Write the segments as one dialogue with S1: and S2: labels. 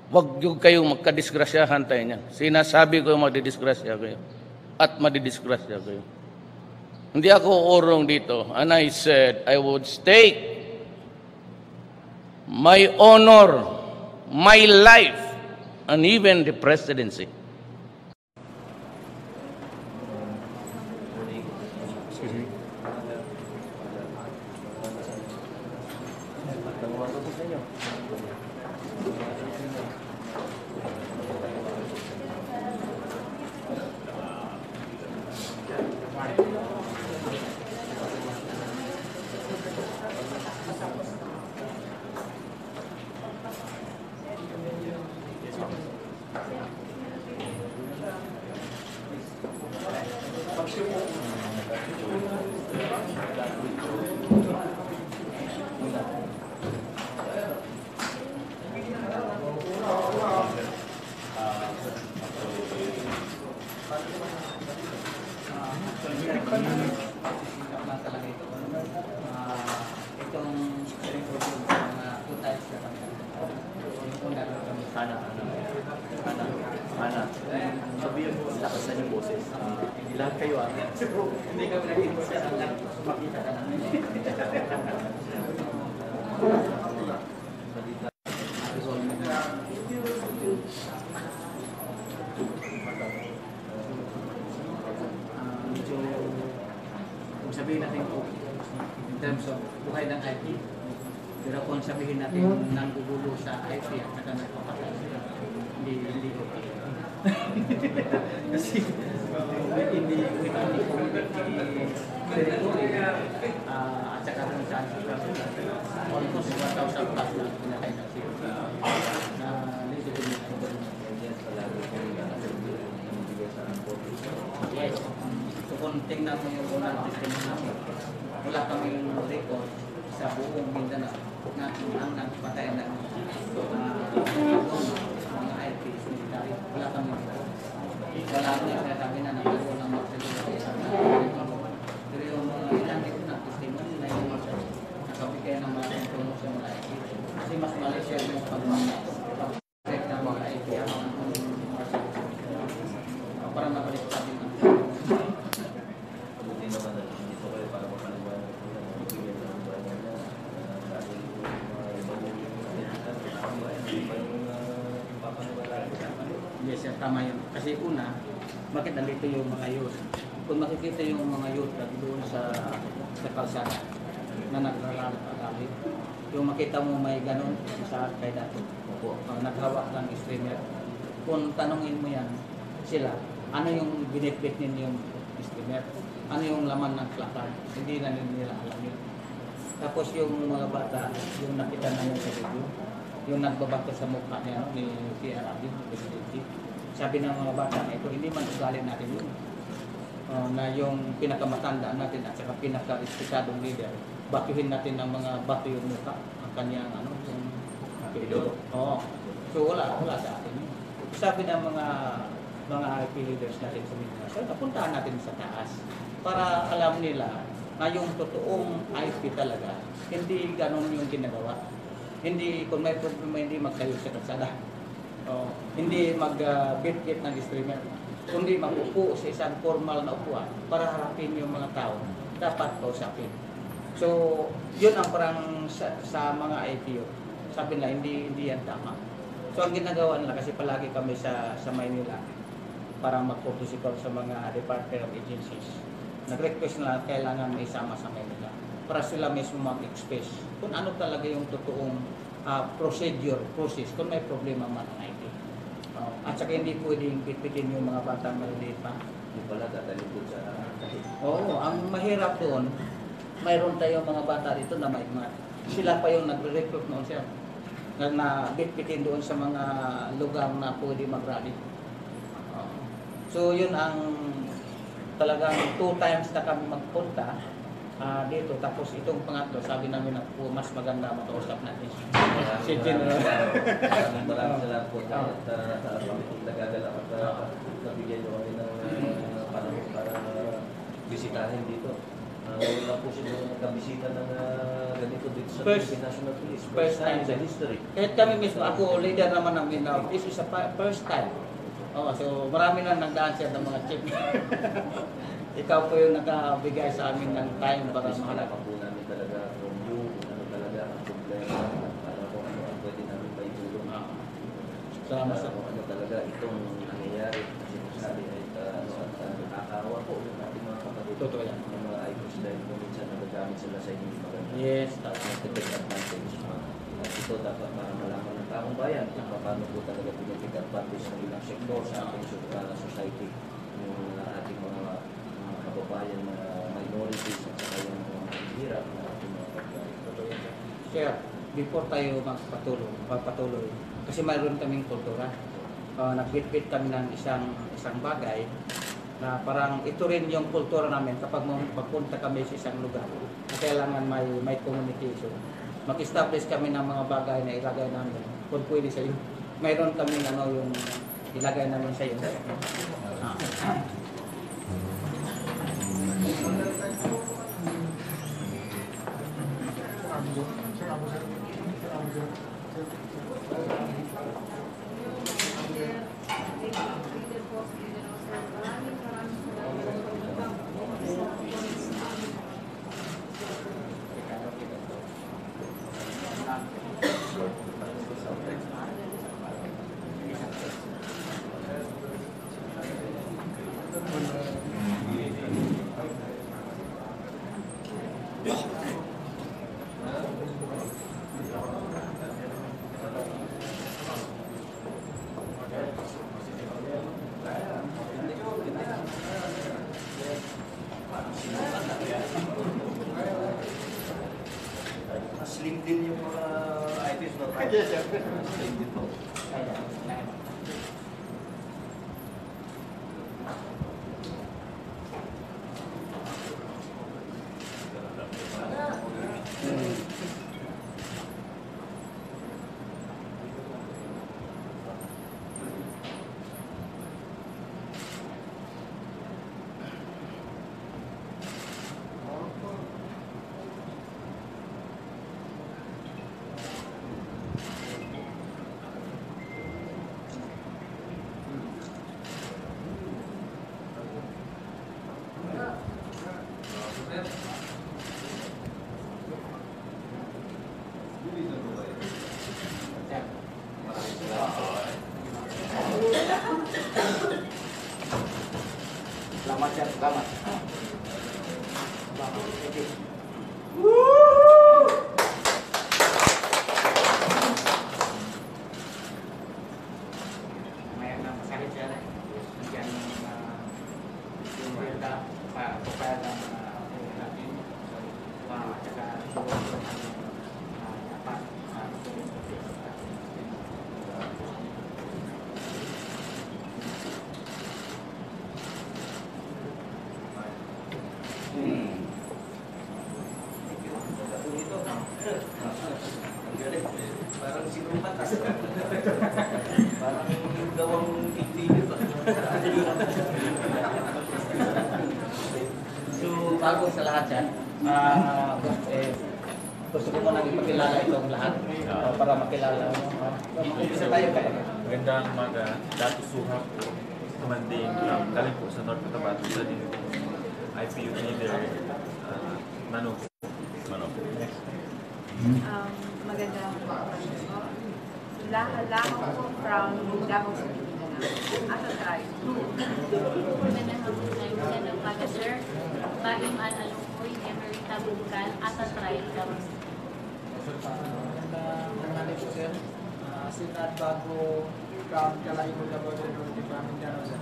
S1: Huwag yung kayong magkadisgrasyahan tayo niyan. Sinasabi ko madidisgrasya kayo. At madidisgrasya kayo. Hindi ako urong dito. And I said, I would stake my honor, my life, and even the presidency.
S2: Excuse me.
S3: Sabihin mo, lakasan yung boses. Lahat kayo hindi kami nag-inis lang makita ka namin. Kung sabihin natin po, in terms of buhay ng IT, pero kung sabihin natin nanggugulo sa IT at saka nagpapatay, hindi okay. Kasi hindi territory at saka kung saan almost 1,000 plus na pinakay na siya na medyo yes. So kung tingnan mo yung unang testimony namin, wala kaming record sa buong Mindanao na ang nagpatay ng mga IPs military. Wala kami record. Wala kami sinasabi na nagkaroon ng magsasabi. Pero yung mga ilang record na testimony na yung nakabigay ng mga tulong sa mga IP. Kasi mas Malaysia yung pag-check ng mga IP para mabalik sa atin. Yes, tama yun. Kasi una, bakit nandito yung mga youth? Kung makikita yung mga youth doon sa kalsada na naglalakad, yung makita mo may ganun sa kay dati, naghawak ng streamer. Kung tanongin mo yan sila, ano yung binitbit ninyo yung streamer? Ano yung laman ng placard? Hindi na nila alam yun. Tapos yung mga bata, yung nakita na yun sa video, yung nagbabato sa mukha niya ni P.R. Abid, Presidente. Sabi ng mga bata na ito, hindi man ugali natin yun. Na yung pinakamatanda natin at saka pinaka-respektadong leader, batuhin natin ng mga bato yung mukha, ang kanyang yung pilot. So wala sa atin yun. Sabi ng mga IP leaders natin sa Mindanao, so napuntahan natin sa taas para alam nila na yung totoong IP talaga, hindi ganun yung ginagawa. Hindi, kung may problema, hindi magtayo sa kalsada. Hindi mag-bit-bit ng streamer. Kundi mag-upo sa isang formal na upuan para harapin yung mga tao. Dapat kausapin. So, yun ang parang sa mga IPO. Sabi nila, hindi yan tama. So, ang ginagawa nila, kasi palagi kami sa Maynila para mag-protocol sa mga department of agencies. Nag-request na kailangan may isama sa Maynila para sila mismo mag-express kung ano talaga yung totoong process kung may problema man ang IT. At saka hindi pwedeng pitpitin yung mga bata maliliit pa.
S4: Hindi pala tatalikod sa
S3: Oo, ang mahirap doon, mayroon tayong mga bata dito na may mat. Sila pa yung nagre-recruit noon siya na bitpitin doon sa mga lugar na pwede mag-rally. So yun ang talagang 2 times na kami magpunta dito, tapos itong pangatlo, sabi namin na po, mas maganda makausap natin si General.
S4: Maraming salamat po sa nagagala at nabigyan nyo kami ng panahon para bisitahin dito. Wala po silang nagkabisita ng ganito dito sa
S3: First-
S4: Philippine National Police.
S3: first time
S4: sa history.
S3: Kahit kami mismo, ako leader naman ng Mindanao, this is a first time. Oo, so marami na nagdaan siya ng mga chief. Ikaw po yung nakabigay sa amin ng time para
S4: Mahala
S3: mahalap.
S4: pa po namin talaga from you kung ano talaga ang problema at para kung ano ang pwede namin maitulong.
S3: Salamat
S4: Para
S3: sa
S4: kung ano talaga itong nangyayari na sinasabi ay nakakahawa po ng ating mga kapatid.
S3: Totoo yan.
S4: Ng mga icons dahil kung minsan nagagamit sila sa hindi maganda.
S3: Yes, tama.
S4: Take advantage. At ito dapat para malaman ng taong bayan kung paano po talaga pinag-take advantage ng ilang sektor sa ating society. Yung ating mga kababayan na minorities at saka yung mga hirap na ating mga kababayan.
S3: Totoo yan. Sir, before tayo magpatuloy, kasi mayroon kaming kultura. Nagbitbit kami ng isang bagay na parang ito rin yung kultura namin kapag magpunta kami sa isang lugar na kailangan may communication. Mag-establish kami ng mga bagay na ilagay namin kung pwede sa iyo. Mayroon kami yung ilagay namin sa iyo.
S4: Slim din yung mga items na tayo.
S3: Yes, sir.
S4: Slim din po.
S3: Selamat, sir. Selamat. Selamat. Thank you. Mayroon ng masakit siya. Nandiyan yung welda para ng natin. At saka siguro dapat
S4: Parang sinumat. Parang gawang tigtigil pa.
S3: So, bago sa lahat yan, gusto ko muna ipakilala itong lahat para makilala mo. Isa tayo kaya.
S2: Magandang umaga, Dato Suha po, commanding galing po sa North Cotabato sa IPU leader, Mano.
S5: Magandang umaga po. Lahat po from Davao City, Mindanao. At try.
S6: Magandang umaga, sir. Bagong Alukoy, Emerita Bungkal, Atatray, Davao City.
S7: Magandang tanghali po, sir. Sinat Bago from Calahibo, Davao del Norte, from Mindanao, sir.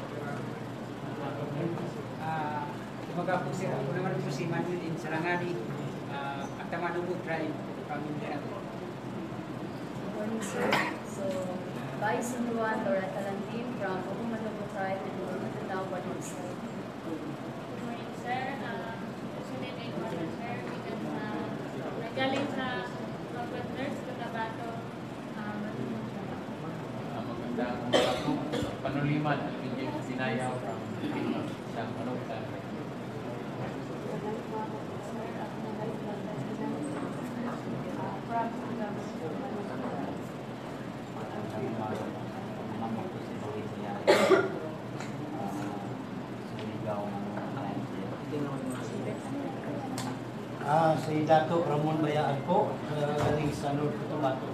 S8: Umaga po, sir. Ako naman po si Manuel in Sarangani, at Tamanubog Tribe from Mindanao.
S6: Good morning, sir. So, by Sunduan, Laura Talantin from Ugumadogo Tribe and Mindanao, Batangas. Good morning, sir. Sunday Eduardo, sir. Nagaling sa Northwest Cotabato,
S9: Magandang umaga po. Panuliman at Pinjay Sinayaw from sa Manok.
S6: sir, ako na high blood pressure namin. From
S10: Si Dato Ramon Bayaan po, galing sa North Cotabato.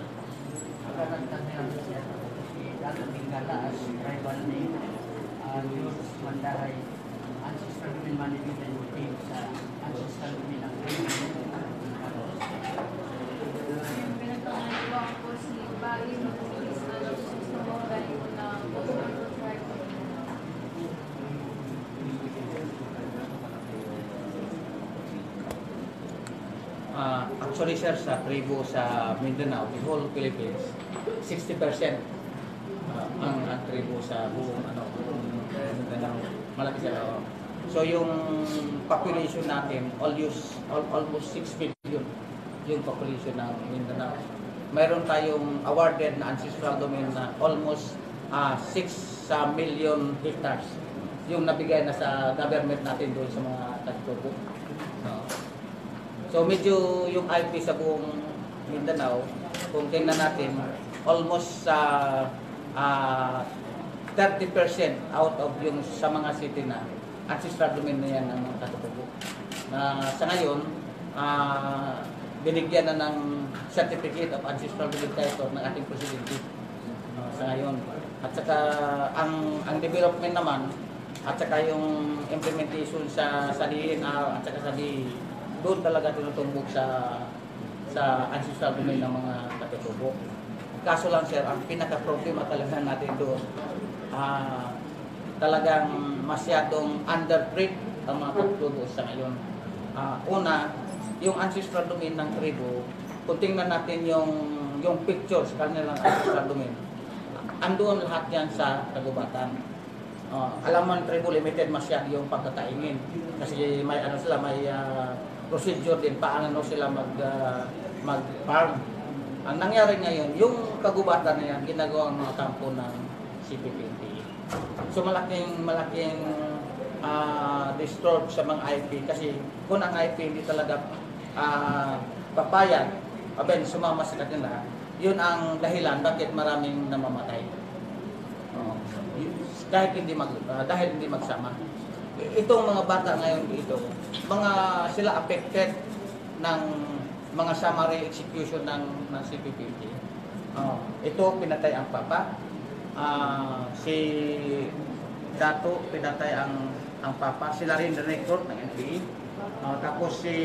S8: Si Dato Bingala as tribal name, Youth Mandahay, Ancestral Women Management Team sa Ancestral Women ng
S6: yung pinagpangalawa ko si Bayi Magsilis na gusto mo galing na Cotabato tribe.
S3: Actually sir, sa tribo sa Mindanao, the whole Philippines, 60% ang tribo sa buong Mindanao. Malaki sila. So yung population natin, almost 6 million yung population ng Mindanao. Mayroon tayong awarded na ancestral domain na almost 6 million hectares yung nabigay na sa government natin doon sa mga tagtubo. So medyo yung IP sa buong Mindanao, kung tingnan natin, almost 30% out of yung sa mga city na ancestral domain na yan ng mga tagtubo. Sa ngayon, binigyan na ng Certificate of Ancestral Domain Title ng ating Presidente sa ngayon. At saka ang development naman, at saka yung implementation sa DNA at saka sa doon talaga tinutumbok sa ancestral domain ng mga katutubo. Kaso lang sir, ang pinaka-problema talaga natin doon, talagang masyadong under-treat ang mga katutubo sa ngayon. Una, yung ancestral domain ng tribo, kung tingnan natin yung picture sa kanilang ancestral domain, andoon lahat yan sa kagubatan. Alam mo, tribo limited masyado yung pagkakaingin. Kasi may may procedure din paano sila mag-farm. Ang nangyari ngayon, yung kagubatan na yan, ginagawang mga kampo ng CPPNP. So malaking disturb sa mga IP kasi kung ang IP hindi talaga papayag, sumama sa kanila, yun ang dahilan bakit maraming namamatay. Dahil hindi magsama. Itong mga bata ngayon dito, sila affected ng mga summary execution ng CPPNP. Ito pinatay ang papa. Si Dato pinatay ang papa. Sila rin record ng NPA. Tapos si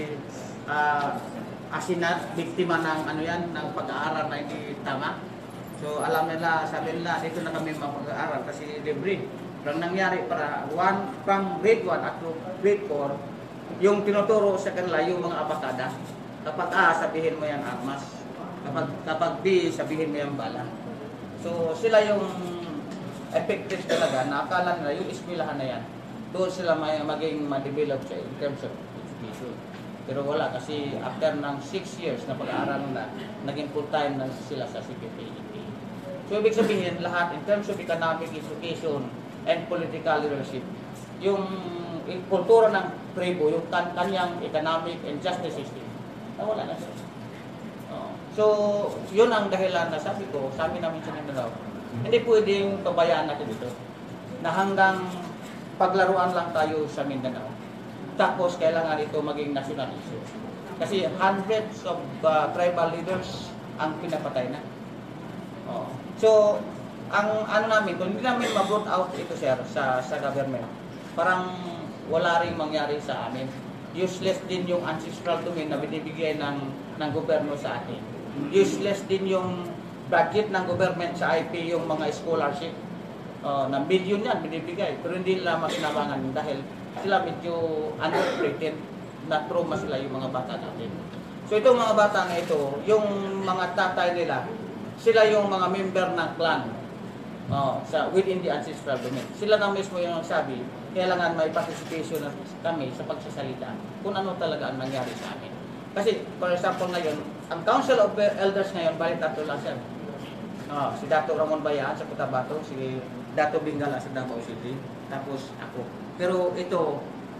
S3: Asinat, biktima ng ng pag-aaral na hindi tama. So alam nila, sabi nila, dito na kami mag-aaral kasi libre. Ang nangyari para from grade 1 at to grade 4, yung tinuturo sa kanila yung mga abakada. Kapag A, sabihin mo yan armas. Kapag B, sabihin mo yan bala. So sila yung effective talaga na akala nila yung eskwelahan na yan. Doon sila maging ma-develop siya in terms of education. Pero wala kasi after ng 6 years na pag-aaral nila, naging full-time na sila sa CPPNP. So ibig sabihin lahat in terms of economic education and political leadership, yung kultura ng tribo, yung kanyang economic and justice system, nawala na siya. So yun ang dahilan na sabi ko, sabi namin sa Mindanao, hindi pwedeng pabayaan natin dito na hanggang paglaruan lang tayo sa Mindanao. Tapos kailangan ito maging national issue. Kasi hundreds of tribal leaders ang pinapatay na. So, ang namin, kung hindi namin ma-brought out ito sir sa government, parang wala rin mangyari sa amin. Useless din yung ancestral domain na binibigay ng gobyerno sa atin. Useless din yung budget ng government sa IP, yung mga scholarship. Na billion yan binibigay, pero hindi nila masinabangan dahil sila medyo underrated, na trauma sila yung mga bata natin. So itong mga bata na ito, yung mga tatay nila, sila yung mga member ng clan within the ancestral domain. Sila na mismo yung sabi, kailangan may participation na kami sa pagsasalita kung ano talaga ang nangyari sa amin. Kasi, for example ngayon, ang Council of Elders ngayon, balik tatlo lang siya. Si Dato Ramon Bayaan sa Cotabato, si Dato Bingala sa Davao City, tapos ako. Pero ito,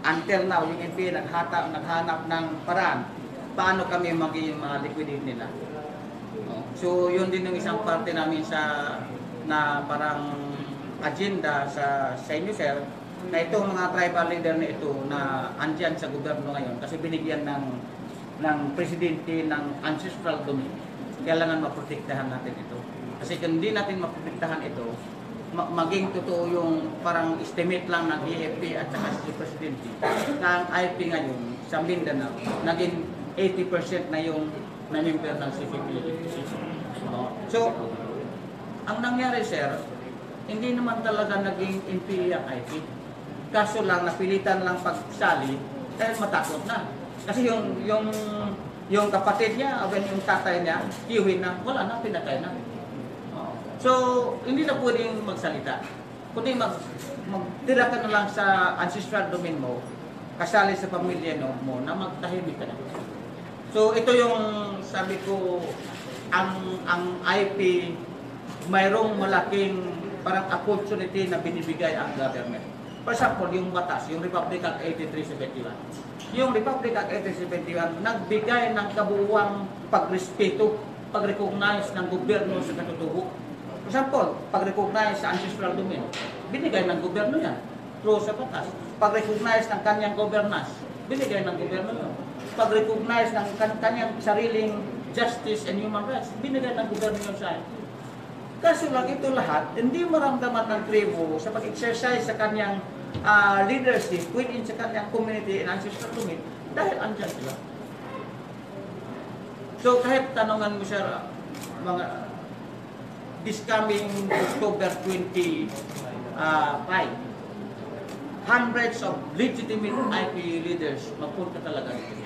S3: until now, yung NPA naghanap ng paraan paano kami maging liquidate nila. So yun din yung isang parte namin na parang agenda sa inyo, sir, na itong mga tribal leader na ito na andyan sa gobyerno ngayon kasi binigyan ng presidente ng ancestral domain. Kailangan maprotektahan natin ito. Kasi kung hindi natin maprotektahan ito, maging totoo yung parang estimate lang ng AFP at saka si presidente na ang IFP ngayon sa Mindanao naging 80% na yung na-member ng CPP. So, ang nangyari, sir, hindi naman talaga naging NPA ang IFP. Kaso lang, napilitan lang pagsali dahil matakot na. Kasi yung kapatid niya, o yung tatay niya, kiwin na, wala na, pinatay na. So, hindi na pwedeng magsalita. Kundi magtira ka na lang sa ancestral domain mo, kasali sa pamilya mo, na magtahimik ka na. So, ito yung sabi ko, ang IP, mayroong malaking parang opportunity na binibigay ang government. For example, yung batas, yung Republic Act 8371. Yung Republic Act 8371, nagbigay ng kabuuang pagrespeto, pag-recognize ng gobyerno sa katutubo. For example, pag-recognize sa ancestral domain, binigay ng gobyerno yan, through sa batas. Pag-recognize ng kanyang governance, binigay ng gobyerno yan. Pag-recognize ng kanyang sariling justice and human rights, binigay ng gobyerno yan sa akin. Kaso lang ito lahat, hindi maramdaman ng tribo sa pag-exercise sa kanyang leadership within sa kanyang community and ancestral domain dahil andyan sila. So kahit tanungan mo siya, mga this coming October 25, hundreds of legitimate IP leaders magpunta talaga dito.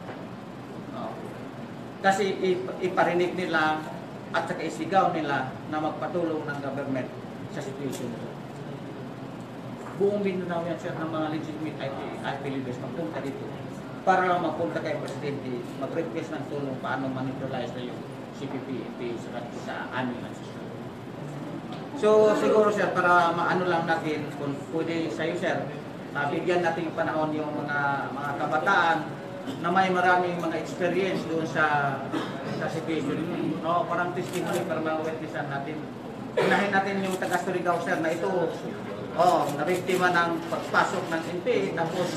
S3: Kasi iparinig nila at saka isigaw nila na magpatulong ng government sa situation nito. Buong Mindanao yan, sir, ng mga legitimate IP leaders magpunta dito para magpunta kay Presidente, mag-request ng tulong paano manipularize na yung CPP sa aming system. So siguro, sir, para maano lang natin, kung pwede sa'yo, sir, bigyan natin yung panahon yung mga kabataan na may maraming mga experience doon sa situation. No, parang testimony para ma-witnessan natin. Unahin natin yung taga-Surigao, sir, na ito, nabiktima ng pagpasok ng NPA, tapos,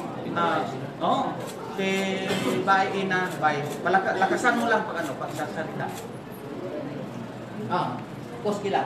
S3: si Ina, lakasan mo lang pagsasalita. Pause kila.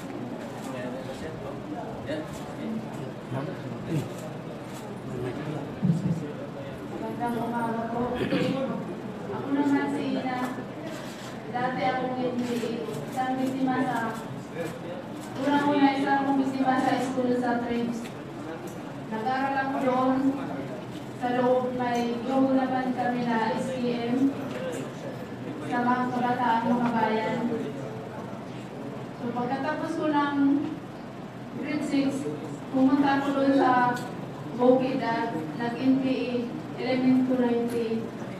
S6: Magandang umaga po. Ako naman si Ina. Dati akong isang biktima sa unang-una isang biktima sa school sa Tribes. Nag-aral ako doon. Sa loob may yung naman kami na SPM sa mga kabataan mga bayan. So pagkatapos ko ng grade 6, pumunta ako doon sa Bukid at nag-NPA elementary.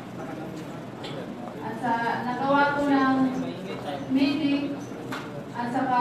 S6: At nagawa ko ng medic at saka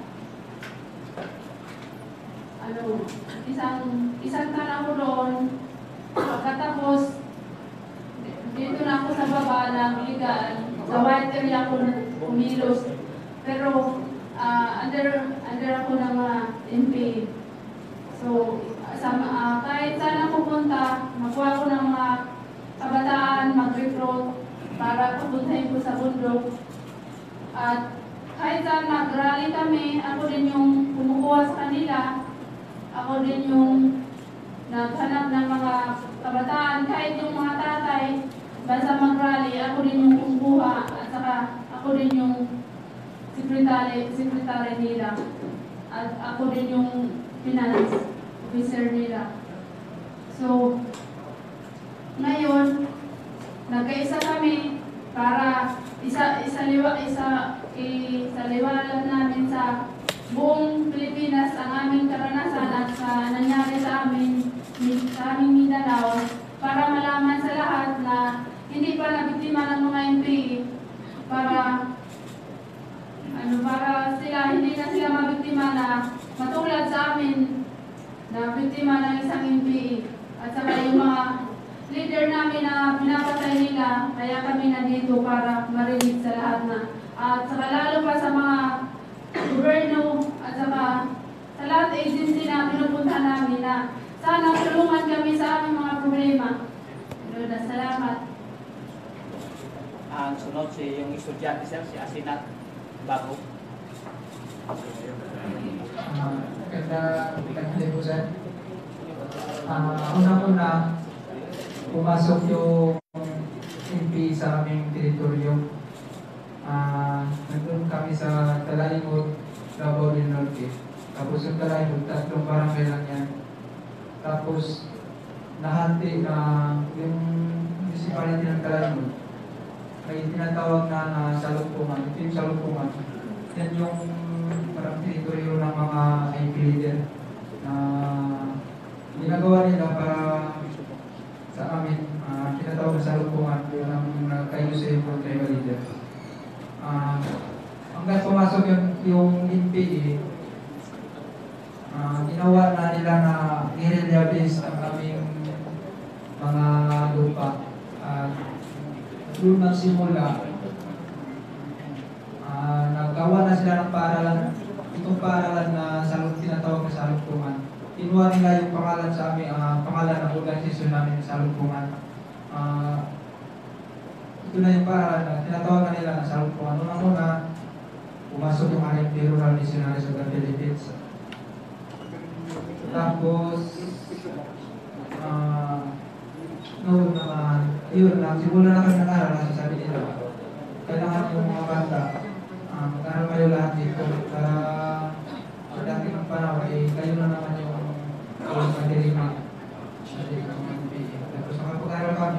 S6: isang taon ako doon. Pagkatapos dito na ako sa baba ng ligaan, sa white area ako kumilos. Pero under ako ng NPA. So kahit saan ako punta, magkuha ko ng mga kabataan, mag-recruit para papuntahin ko sa bundok. At kahit saan mag-rally kami, ako din yung kumukuha sa kanila. Ako din yung naghanap ng mga kabataan, kahit yung mga tatay, basta mag-rally, ako din yung kumukuha. At saka ako din yung secretary nila. At ako din yung finance officer nila. So, ngayon, nagkaisa kami para isaliwalat namin sa buong Pilipinas ang aming karanasan at sa nangyari sa aming Mindanao para malaman sa lahat na hindi pa nabiktima ng mga NPA para sila hindi na sila mabiktima na matulad sa amin na biktima ng isang NPA. At saka yung mga leader namin na pinapatay nila, kaya kami nandito para marinig sa lahat na. At saka lalo pa sa mga gobyerno at saka sa lahat agency na pinupunta namin na sana tulungan kami sa aming mga problema. Lord, salamat.
S3: Ang sunod si yung estudyante sir, si Asinat Bago.
S11: Maganda po sir. Una-una, pumasok yung MP sa aming teritoryo. Nandun kami sa Talaimod, Davao del Norte. Tapos yung Talaimod, 3 barangay lang yan. Tapos nahati na yung municipality ng Talaimod. May tinatawag na salumpungan. Ito yung salumpungan. Yan yung parang teritoryo ng mga IP leader na ginagawa nila para sa amin. Tinatawag na salumpungan ng kayo sa yung tribal leader. Hanggang pumasok yung NPA, ginawa na nila na i-release ang aming mga lupa. Doon nagsimula, naggawa na sila ng paaralan. Itong paaralan na tinatawag na salumpungan. Kinuha nila yung pangalan sa amin, pangalan ng organisasyon namin sa salumpungan. Ito na yung paaralan na tinatawagan nila na salumpungan. Una-una, pumasok yung RMP Rural Missionaries of the Philippines. Tapos, noon naman, yun lang, simula na kami nag-aral, nasasabi nila, kailangan yung mga bata, mag-aral kayo lahat dito para pagdating ng panahon, kayo na naman yung madirima. Tapos nakapag-aral kami,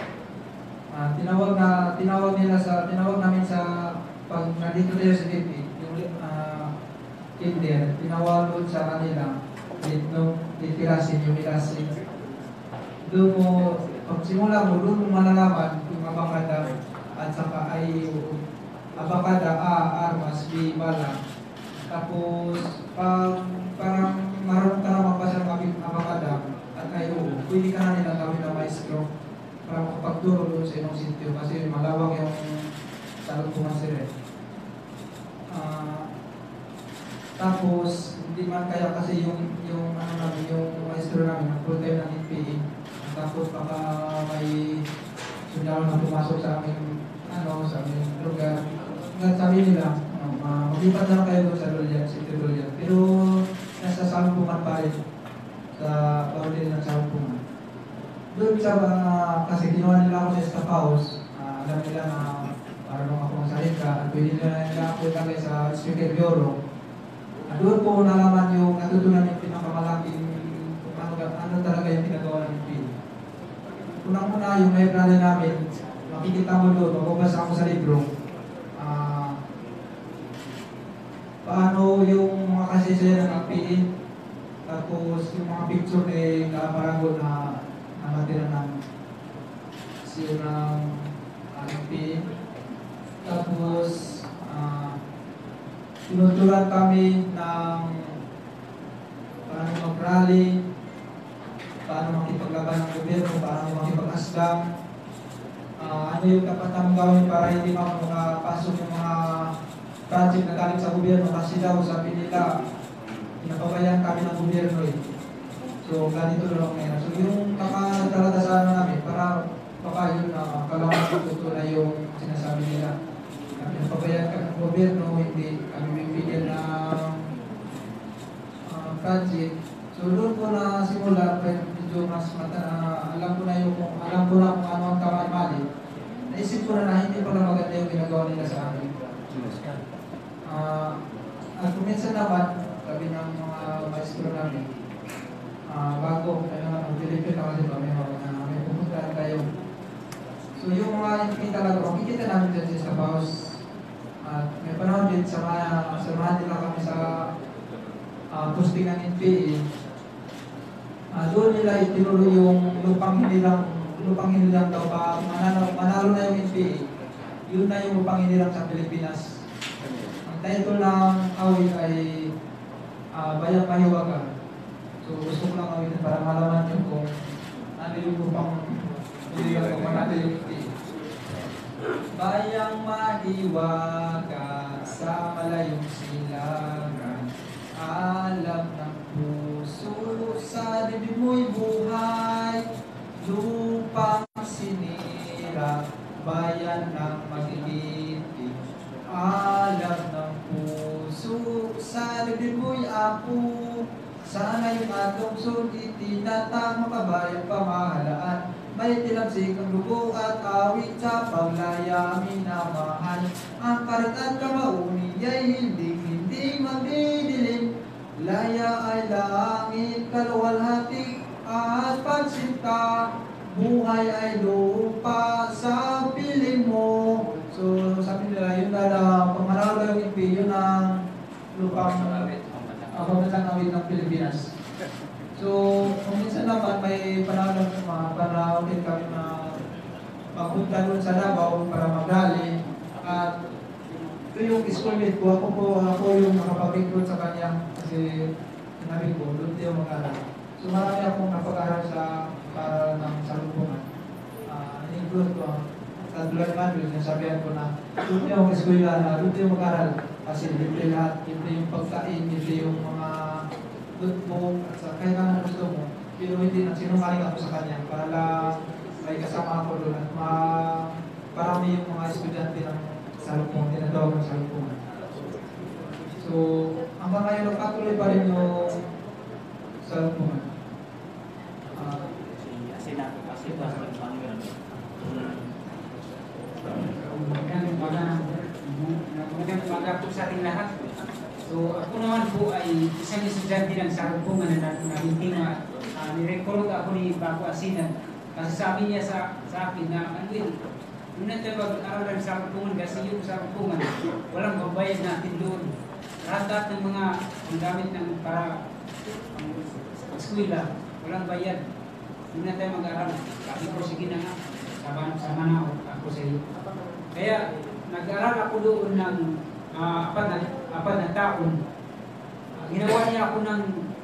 S11: tinawag namin sa pag nandito tayo sa DP, yung kinder, tinawag doon sa kanila, litirasin, yung ilasin. Doon mo, pagsimula mo, doon mo malalaman yung abakada at saka ay abakada, armas, B, bala. Tapos, parang marunong ka na magbasa ng abakada at ay pwede ka na nilang gawin na maestro para makapagturo doon sa inong sityo kasi malawak yung salumpungan sila. Tapos, hindi man kaya kasi yung maestro namin, ang full time ng NPA. Tapos baka may sundalo na pumasok sa aming lugar. Sabi nila, maglipat na kayo doon sa Dolian, City Dolian. Pero nasa salumpungan pa rin sa boundary ng salumpungan. Doon sa kasi ginawa nila ako sa staff house, alam nila na marunong ako magsalita at pwede nila ako itagay sa speaker bureau. Doon po nalaman yung natutunan yung pinakamalaking ano talaga yung pinagawa ng NPA. Unang-una yung library namin, makikita mo doon, magbabasa ako sa libro, paano yung mga kasisaya ng NPA, tapos yung mga picture ni Kaparago na namatira ng siya ng NPA. Tapos, tinuturan kami ng paano mag-rally, paano makipaglaban ng gobyerno, paano makipag-asgang, ano yung dapat namin gawin para hindi makapasok yung mga project na galing sa gobyerno kasi daw sabi nila, pinapabayaan kami ng gobyerno eh. So, ganito lang ngayon. So, yung nakadalata sa namin para baka yun na kailangan tutunan yung sinasabi nila. Pinapabayaan kami ng gobyerno, hindi kami bibigyan ng project. So doon ko na simula, medyo mas alam ko na kung ano ang tama at mali. Naisip ko na hindi pala maganda yung ginagawa nila sa amin. At kung minsan naman, sabi ng mga maestro namin, bago, mag-deliver na kasi may pupuntahan tayo. So yung mga hindi talaga, makikita namin dyan sa staff house. At may panahon din, samahan nila kami sa posting ng NPA. Doon nila itinuloy yung lupang hinilang daw pa manalo na yung NPA. Yun na yung lupang hinilang sa Pilipinas. Ang title ng awit ay Bayang Pahiwaga. So gusto ko lang awitin para malaman nyo kung ano yung upang iligaw ko natin yung bayang mahiwaga sa malayong silangan, alam ng puso sa dibdib mo'y buhay, lupang sinira, bayan ng mag-ibig, alam ng puso sa dibdib mo'y apo, sana yung atong sulit itinatang makabayang pamahalaan. May tilamsik ang lubo at awit sa paglaya minamahal. Ang karit at kamauni ay hindi magdidilim. Laya ay langit, kaluwalhati at pagsinta. Buhay ay lupa sa piling mo. So sabi nila yun na pamanaw yung impilyo ng lupang pamansang awit ng Pilipinas. So, kung minsan naman may panahon din kami na mapunta doon sa Davao para mag-rally. At ito yung schoolmate ko, ako yung nakapag-recruit sa kanya kasi sinabi ko, doon tayo mag-aral. So marami akong napag-aral para ng salubungan. In-include ko sa tulad man, sabihan ko na doon tayo mag-eskwela, doon tayo mag-aral. Kasi dito lahat, dito yung pagkain, dito yung mga mo at kaya nga gusto mo, pero hindi na sinungaling ako sa kanya para lang may kasama ako doon at parami yung mga estudyante ng salubungan, tinatawag ng salubungan. So, hanggang ngayon nagpatuloy pa rin yung salubungan.
S12: Magandang umaga po sa ating lahat. So ako naman po ay isang estudyante ng salubungan na nahinting na nirekrut ako ni Bago Asinan. Kasi sabi niya sa akin na, Anwil, muna tayo mag-aral ng salubungan kasi yung salubungan, walang babayad natin doon. Lahat ng mga gamit ng para eskwela, walang bayad. Muna tayo mag-aral. Sabi ko, sige na nga, sama na ako sa iyo. Kaya nag-aral ako doon ng apat na taon. Ginawa niya ako ng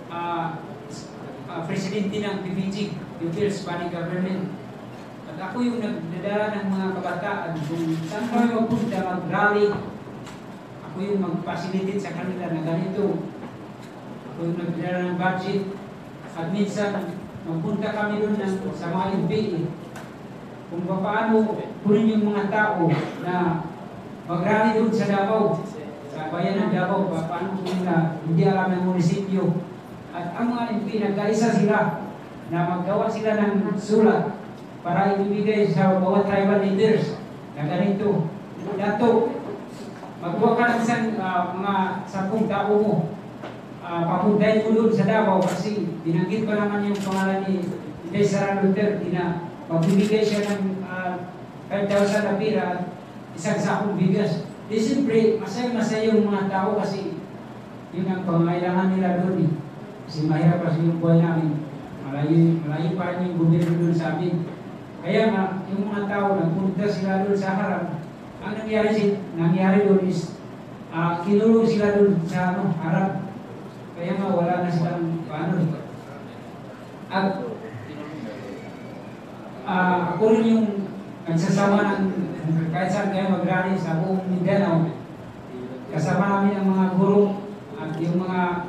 S12: presidente ng PBG, People's Body Government. At ako yung nagdadala ng mga kabataan kung saan kami magpunta mag-rally. Ako yung mag-facilitate sa kanila na ganito. Ako yung nagdadala ng budget. At minsan, magpunta kami doon sa mga MPA. Kung paano kunin yung mga tao na mag-rally doon sa Davao, sa bayan ng Davao, paano nila hindi alam ng munisipyo. At ang mga MP, nagkaisa sila na maggawa sila ng sulat para ibibigay sa bawat tribal leaders na ganito. Dato, magawa ka ng isang mga 10 tao mo, papuntahin mo doon sa Davao kasi binanggit pa naman yung pangalan ni Sara Duterte na magbibigay siya ng 5,000 na pira at isang sakong bigas. Di siyempre, masaya yung mga tao kasi yun ang pangailangan nila doon eh. Kasi mahirap kasi yung buhay namin. Malayo pa rin yung gobyerno doon sa amin. Kaya nga, yung mga tao, nagpunta sila doon sa harap. Ang nangyari doon is, kinulong sila doon sa harap. Kaya nga, wala na silang paano. At ako rin yung nagsasama ng kahit saan kayo mag-rally sa buong Mindanao. Kasama namin ang mga guro at yung mga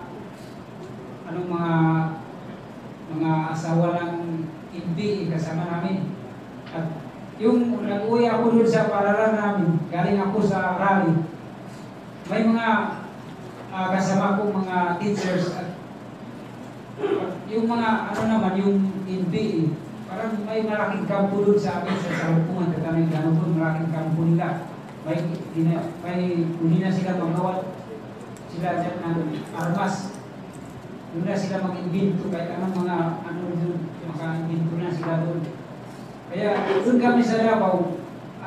S12: asawa ng hindi kasama namin. At yung nag-uwi ako doon sa paralan namin, galing ako sa rally, may mga kasama ko mga teachers at yung mga yung hindi parang may malaking kampo doon sa amin sa salubungan at kami gano'n malaking kampo nila. May hindi na sila magawa sila dyan ng armas. Doon na sila mag-invento kahit anong mga doon, maka-invento na sila doon. Kaya doon kami sa Davao,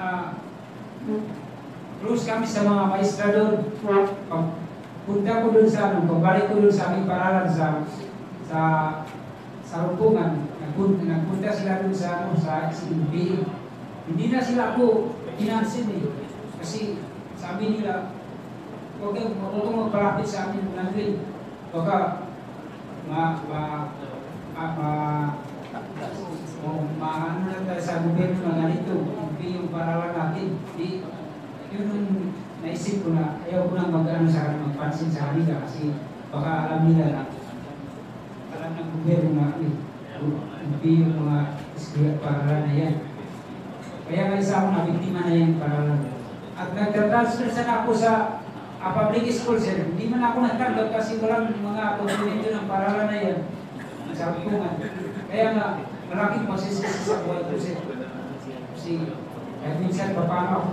S12: close kami sa mga maestra doon. Punta ko doon sa pabalik ko doon sa aming paralan sa salubungan. Nagpunta sila doon sa SNP. Hindi na sila ako pinansin eh. Kasi sabi nila, huwag kang magpalapit sa amin natin. Kung maano lang tayo sa gobyerno na ganito, hindi yung paralan natin. Yun yung naisip ko na ayaw ko nang mag-ano sa kanila, magpansin sa kanila kasi baka alam nila na alam ng gobyerno na hindi yung mga paralan na yan. Kaya isa ako na biktima na yung paralan. At nag-transfer sana ako sa public school, sir. Hindi man ako nagtanggap kasi walang mga dokumento ng paralan na yan. Sabi ko nga. Kaya nga, malaking pagsisisi sa buhay ko, sir. Kasi, kahit minsan, paano ako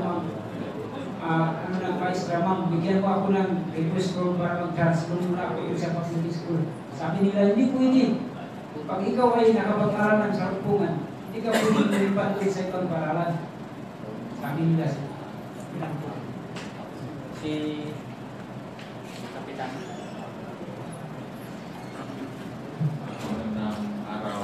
S12: ng maestra, ma'am, bigyan ko ako ng request form para mag-transfer muna ako sa public school. Sabi nila, hindi pwede. Pag ikaw ay nakapag-aral ng sarpungan, hindi ka pwede lumipat ulit sa ibang paralan. Sabi nila, sir.
S3: Si Kapitan.
S2: Magandang araw.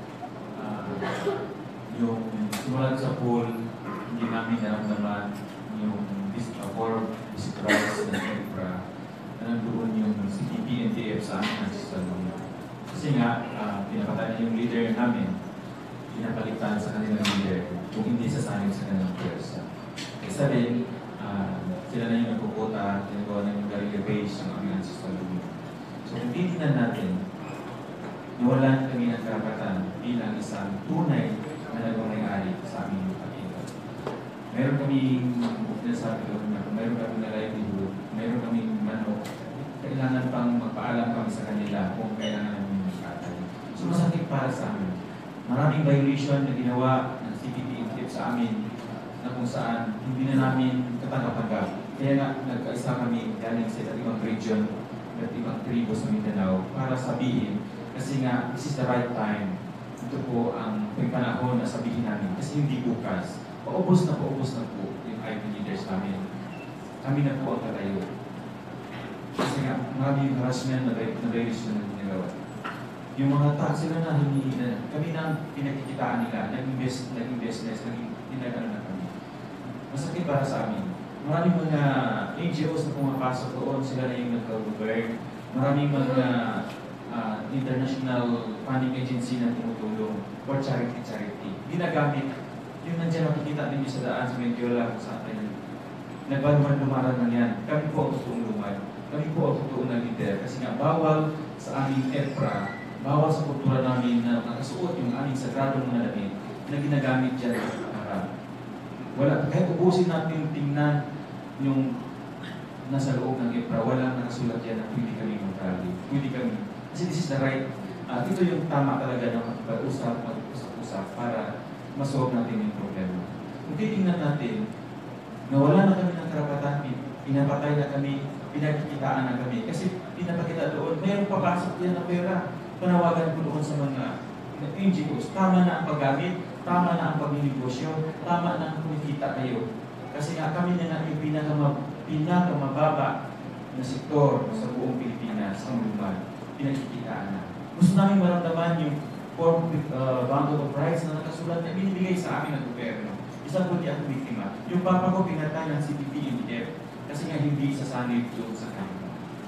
S2: Yung simulan sa pool, hindi namin naramdaman yung for distrust ng EPRA na nandoon yung CPP, NTF sa amin ang system. Kasi nga, pinapatay na yung leader namin, pinapalitan sa kanilang leader kung hindi sasanib sa kanilang pwersa. Isa din, sila na yung nagpuputa, ginagawa na yung guerrilla base ng aming ancestral movement. So kung titignan natin, nawalan kami ng karapatan bilang isang tunay na nagmamayari sa aming pakita. Meron kaming, sabi ko, meron kaming na livelihood, meron kaming manok, kailangan pang magpaalam kami sa kanila kung kailangan namin magpatay. So masakit para sa amin. Maraming violation na ginawa ng CPP sa amin na kung saan hindi na namin katanggap-tanggap. Kaya nga, nagkaisa kami galing sa ibang region, ibang tribo sa Mindanao para sabihin, kasi nga, this is the right time. Ito po ang panahon na sabihin namin. Kasi hindi bukas, paubos na po yung IP leaders namin. Kami na po ang katayo. Kasi nga, marami yung harassment na violation na ginagawa. Yung mga tax sila na hindi na, kami na pinakikitaan nila, nag-invest, naging tinagano na kami. Masakit para sa amin. Maraming mga NGOs na pumapasok doon, sila na yung nagka-govern. Maraming mga international funding agency na tumutulong for charity. Ginagamit, yung nandiyan makikita ninyo sa daan sa Mendiola kung saan tayo nagbaluman-lumaran lang yan. Kami po ang totoong lumad. Kami po ang totoong na leader. Kasi nga bawal sa aming EPRA, bawal sa kultura namin na nakasuot yung aming sagradong mga damit na ginagamit dyan para wala, kahit ubusin natin tingnan yung nasa loob ng EPRA, wala nakasulat yan na pwede kami mag-rally. Pwede kami. Kasi this is the right, ito yung tama talaga na mag-usap para masolve natin yung problema. Kung titingnan natin, nawala na kami ng karapatan, pinapatay na kami, pinagkikitaan na kami. Kasi pinapakita doon, mayroong papasok yan na pera. Panawagan ko doon sa mga NGOs, tama na ang paggamit, tama na ang pagninegosyo, tama na ang kumikita kayo. Kasi nga kami na yung pinakamababa na sektor sa buong Pilipinas, ang lugar, pinagkikitaan na. Gusto namin maramdaman yung bundle of rights na nakasulat na binibigay sa amin ng gobyerno. Isang kundi ako biktima. Yung papa ko pinatay ng CPP-NTF kasi nga hindi sasanib doon sa kanila.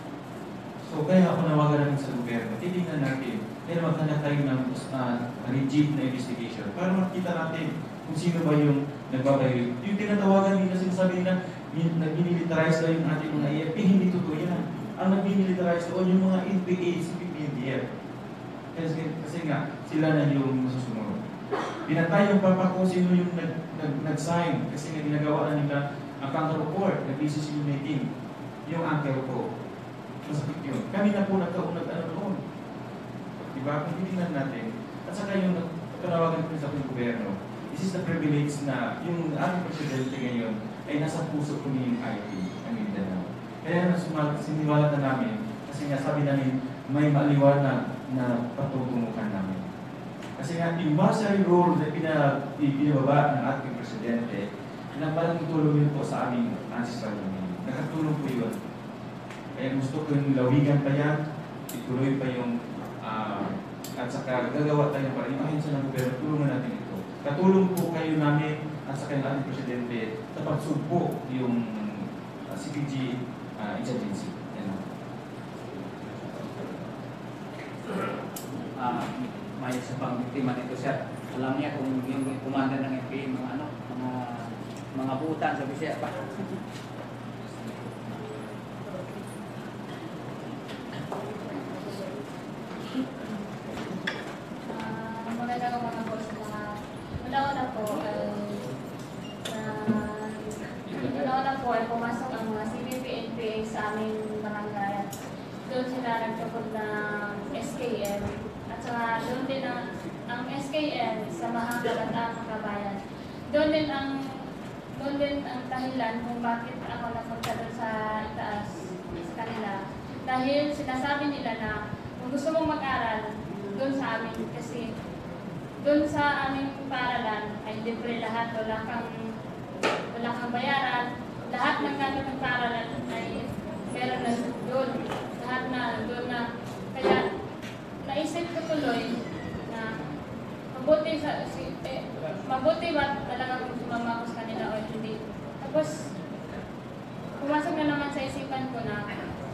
S2: So kaya ako nawagan namin sa gobyerno. Titignan natin, kaya maghanap tayo ng rigid na investigation para makita natin kung sino ba yung nagbabayo. Yung tinatawagan nila, sinasabi nila, nag-militarize daw yung ating mga EFP, hindi totoo yan. Ang nag-militarize doon yung mga NPA, CPP-NTF. Kasi nga, sila na yung masusunod. Pinatay yung papa ko, sino yung nag-sign kasi nga ginagawa na nila ang counter report, nag-decision making. Yung uncle ko. Masakit yun. Kami na po nagkaunag noon. Diba? Kung titignan natin, at saka yung panawagan ko sa gobyerno, this is the privilege na yung aming presidente ngayon ay nasa puso ko ni yung IP, ang Mindanao. Kaya siniwala na namin, kasi nga sabi namin, may maliwanag na patutunguhan namin. Kasi nga, yung bursary rule na pinababa ng ating presidente, nagpalang tulong yun po sa aming ancestral movement. Nakatulong po yun. Kaya gusto ko yung lawigan pa yan, ituloy pa yung at saka gagawa tayo para imahin sa ng gobyerno, tulungan natin ito. Katulong po kayo namin at saka yung ating presidente sa pagsugpo yung CPG agency.
S3: May isa pang biktima nito, sir. Alam niya kung yung commander ng NPA, mga butan sa Bisaya pa.
S6: Magandang umaga po sa mga una-una po ay pumasok ang mga CBP NPA sa aming barangay. Doon sila nagtupod ng SKM at saka doon din ang SKM sa Mahang Kabataan Makabayan. Doon din ang dahilan kung bakit ako napunta doon sa itaas sa kanila. Dahil sinasabi nila na kung gusto mong mag-aral doon sa amin, kasi doon sa aming paaralan ay libre lahat, wala kang bayaran. Lahat ng gamit ng paaralan ay meron na doon. Lahat na doon na. Kaya naisip ko tuloy na mabuti ba talaga kung sumama ko sa kanila o hindi. Tapos pumasok na naman sa isipan ko na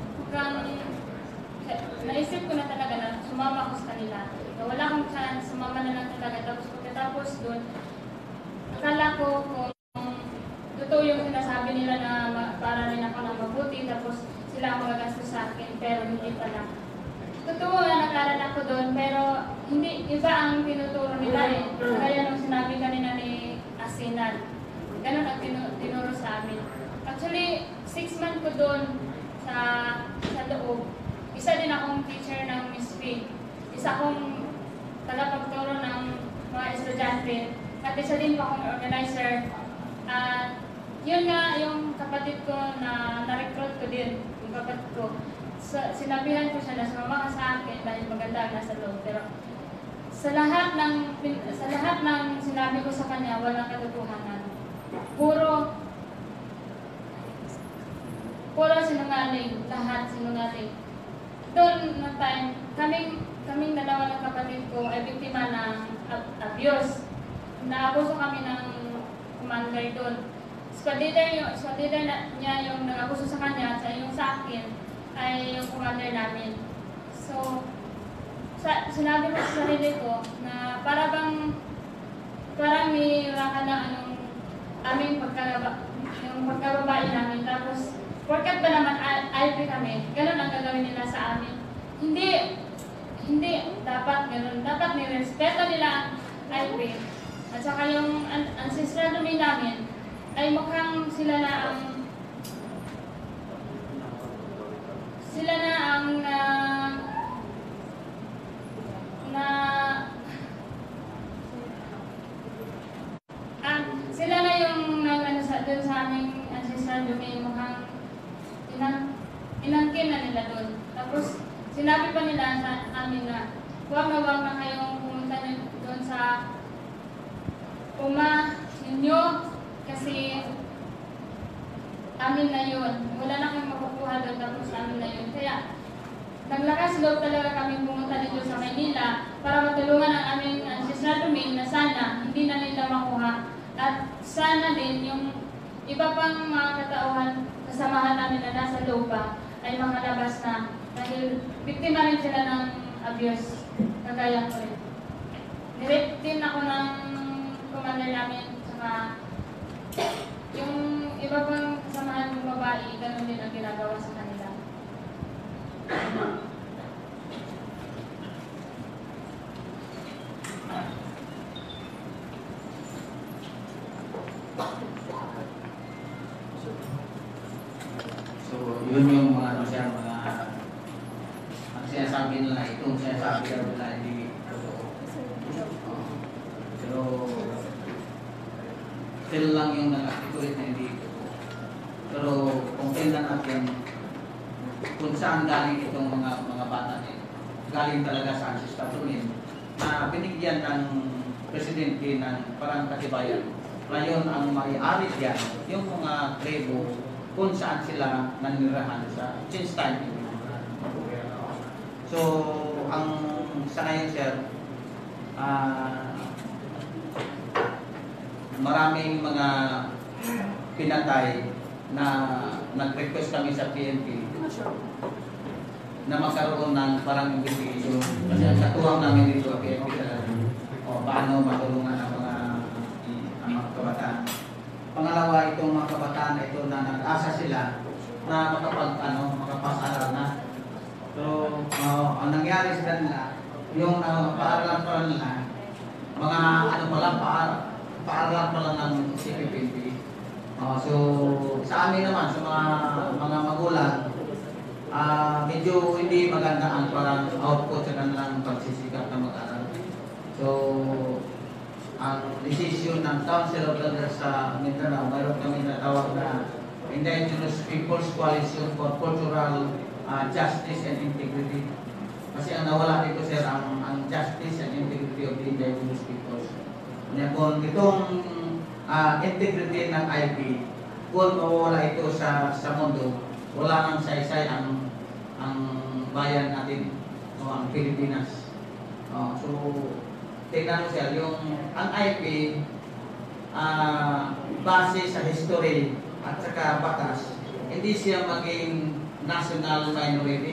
S6: naisip ko na talaga na sumama ko sa kanila. Wala akong chance, sumama na lang talaga. Tapos pagkatapos doon, akala ko kung totoo yung sinasabi nila na para rin ako ng mabuti, tapos sila ang magagastos sa akin, pero hindi pala. Totoo na nag-aral ako doon, pero hindi, iba ang tinuturo nila eh. Kaya nung sinabi kanina ni Asinan, ganun ang tinuro sa amin. Actually, 6 months ko doon sa loob. Isa din akong teacher ng Miss P. Isa akong tagapagturo ng mga estudyante. At isa din po akong organizer. At yun nga yung kapatid ko na na-recruit ko din, yung kapatid ko. Sinabihan ko siya na sumama ka sa akin dahil maganda ang nasa loob. Pero sa lahat ng sinabi ko sa kanya, walang katotohanan. Puro sinungaling, lahat sinungaling. Doon na time, kaming dalawa ng kapatid ko ay biktima ng abuse. Naabuso kami ng commander doon. Squad leader niya yung nag-abuso sa kanya at yung sa akin ay yung commander namin. So, sinabi ko sa sarili ko na parang may raka na aming pagkababae namin. Tapos, porkat ba naman IP kami, ganun ang gagawin nila sa amin. Hindi dapat ganun. Dapat nirespeto nila ang IP. At saka yung ancestral domain namin ay mukhang sila na yung doon sa aming ancestral domain, mukhang inangkin na nila doon. Tapos sinabi pa nila sa amin na huwag na kayong pumunta doon sa ninyo kasi amin na yun. Wala na kayong makukuha doon, tapos amin na yun. Kaya naglakas loob talaga kami pumunta dito sa Maynila para matulungan ang aming ancestral domain na sana hindi na nila makuha. At sana din yung iba pang mga katauhan, kasamahan namin na nasa loob pa ay makalabas na dahil biktima rin sila ng abuse. Kagaya ko rin. Direct din ako ng commander namin, saka yung iba pang kasamahan ng babae, ganun din ang ginagawa sa kanila.
S3: So, yun yung mga ang sinasabi nila, itong sinasabi nila hindi totoo. Pero, sila lang yung nag-articulate na hindi totoo. Pero, kung tingnan natin kung saan galing itong mga bata nila, galing talaga sa ancestral domain na binigyan ng presidente ng parang katibayan. Ngayon, ang may-ari diyan, yung mga tribo kung saan sila nanirahan since time. So, ang sa ngayon, sir, maraming mga pinatay na nag-request kami sa PNP na magkaroon ng parang investigation. Kasi ang katuwang namin dito sa PNP talaga.
S8: o paano matulungan ang mga kabataan. Pangalawa, itong mga kabataan na ito na nag-asa sila na makapag-aral na. So, ang nangyari sa kanila, yung paaralan pa nila, mga paaralan pa lang ng CPPP. So, sa amin naman, sa mga magulang, medyo hindi maganda ang parang output sa kanilang pagsisikap na mag-aral. So, ang decision ng Council of Elders sa Mindanao, mayroon kami natawag na Indigenous People's Coalition for Cultural Justice and Integrity. Kasi ang nawala dito, sir, ang justice and integrity of the indigenous peoples. Kung itong integrity ng IP, kung mawala ito sa mundo, wala nang saysay ang bayan natin, o ang Pilipinas. So, tingnan mo, sir, ang IP, base sa history at saka batas, hindi siya maging national minority.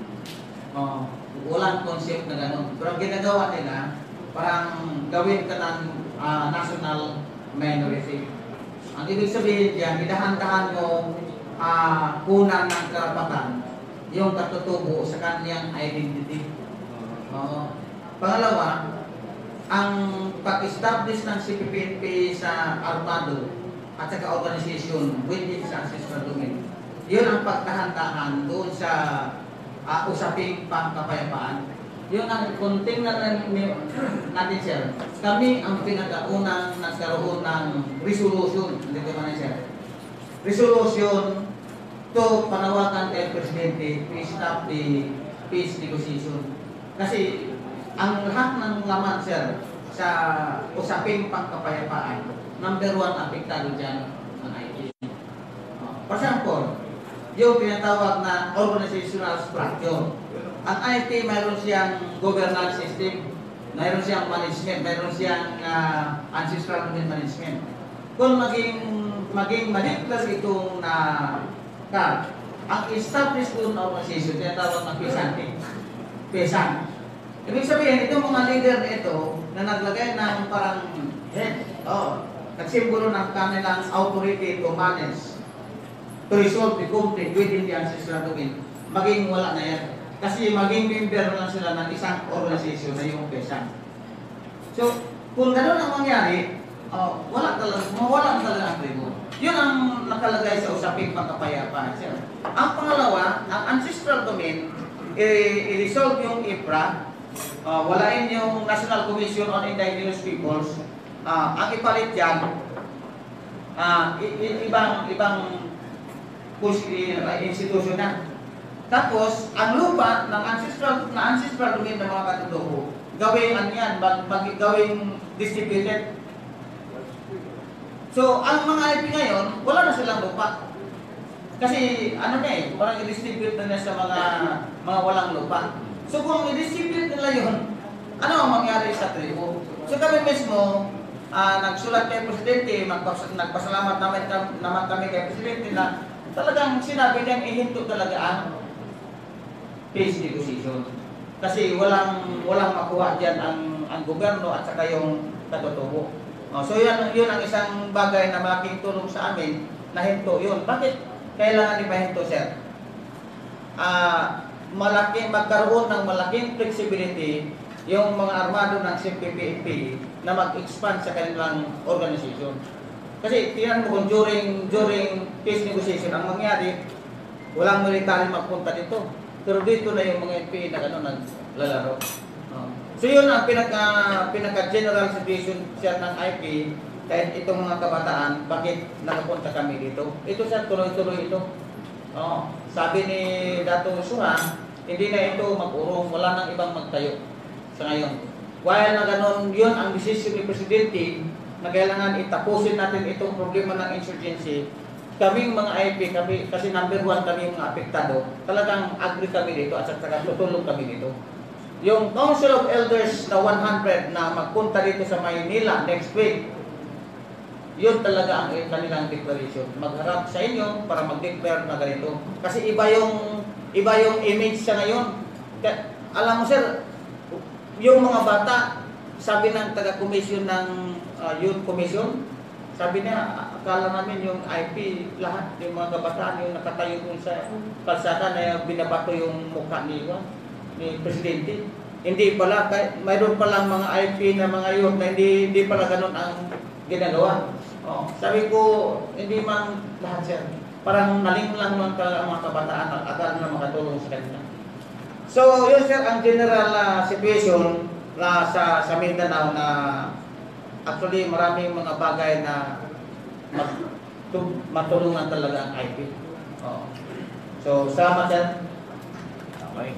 S8: Walang concept na gano'n. Pero ang ginagawa nila, parang gawin ka ng national minority. Ang ibig sabihin diyan, idahan-dahan mo kunan ng karapatan yung katutubo sa kanyang identity. Pangalawa, ang pag-establish ng CPPNP sa armado at saka organization within sa ancestral domain, yun ang pagtahan-tahan doon sa usaping pangkapayapaan. Yun ang kunting natin, sir. Kami ang pinag-aunang nagkaroon ng resolution. Hindi ko man, sir. Resolution to panawagan kay Presidente to stop the peace negotiation. Kasi ang lahat ng laman, sir, sa usaping pangkapayapaan, number 1 apektado dyan ang IT. For example, yung tinatawag na organizational structure. Ang IT, mayroon siyang governance system, mayroon siyang management, mayroon siyang ancestral domain management. Kung maging madiklas itong ang established na organization, tinatawag na PESAN. Ibig sabihin, itong mga leader na ito na naglagay ng parang head, nagsimbolo ng kanilang authority to manage, to resolve the conflict within the ancestral domain, maging wala na yan. Kasi maging member lang sila ng isang organization na yung PESAN. So, kung gano'n ang mangyari, mawala talaga ang tribo. Yun ang nakalagay sa usaping pagkapayapaan. Ang pangalawa, ang ancestral domain, i-resolve yung IPRA, walain yung National Commission on Indigenous Peoples, ang ipalit dyan, ibang institusyon na. Tapos, ang lupa ng ancestral domain ng mga katutubo, gawin gawing distributed. So, ang mga IP ngayon, wala na silang lupa. Kasi, parang i-distribute na sa mga walang lupa. So, kung i-distribute nila yun, ano ang mangyari sa tribo? So, kami mismo, nagsulat kay Presidente, nagpasalamat naman kami kay Presidente na talagang sinabi niyang ihinto talaga ang peace negotiation. Kasi walang makuha dyan ang gobyerno at saka yung katutubo. So yun ang isang bagay na malaking tulong sa amin na hinto yun. Bakit kailangan ipahinto, sir? Magkaroon ng malaking flexibility yung mga armado ng CPPNP na mag-expand sa kanilang organization. Kasi tingnan mo kung during peace negotiation, ang mangyari, walang military magpunta dito. Pero dito na yung mga NPA na naglalaro. So yun ang pinaka-general situation siya ng IP, kahit itong mga kabataan, bakit nakapunta kami dito. Ito siya, tuloy-tuloy ito. Sabi ni Dato Suha, hindi na ito mag-urong, wala nang ibang magtayo sa ngayon. While na ganun, yun ang decision ni Presidente na kailangan itapusin natin itong problema ng insurgency. Kaming mga IP, kasi number 1 kami mga apektado, talagang agree kami dito at saka tutulong kami dito. Yung Council of Elders na 100 na magpunta dito sa Maynila next week, yun talaga ang kanilang declaration. Magharap sa inyo para mag-declare na ganito. Kasi iba yung image sa ngayon. Alam mo, sir, yung mga bata, sabi ng taga-commission ng Youth Commission, sabi niya, akala namin yung IP, lahat yung mga kabataan yung nakatayo dun sa kalsada na binabato yung mukha ni Presidente. Hindi pala, mayroon palang mga IP na mga youth na hindi pala ganun ang ginagawa. Sabi ko, hindi man lahat sir. Parang naling lang ang mga kabataan at akala na makatulong sa kanila. So, yun sir, ang general situation na sa Mindanao na actually maraming mga bagay na matulungan talaga ang IP. So, salamat sir.
S1: Okay.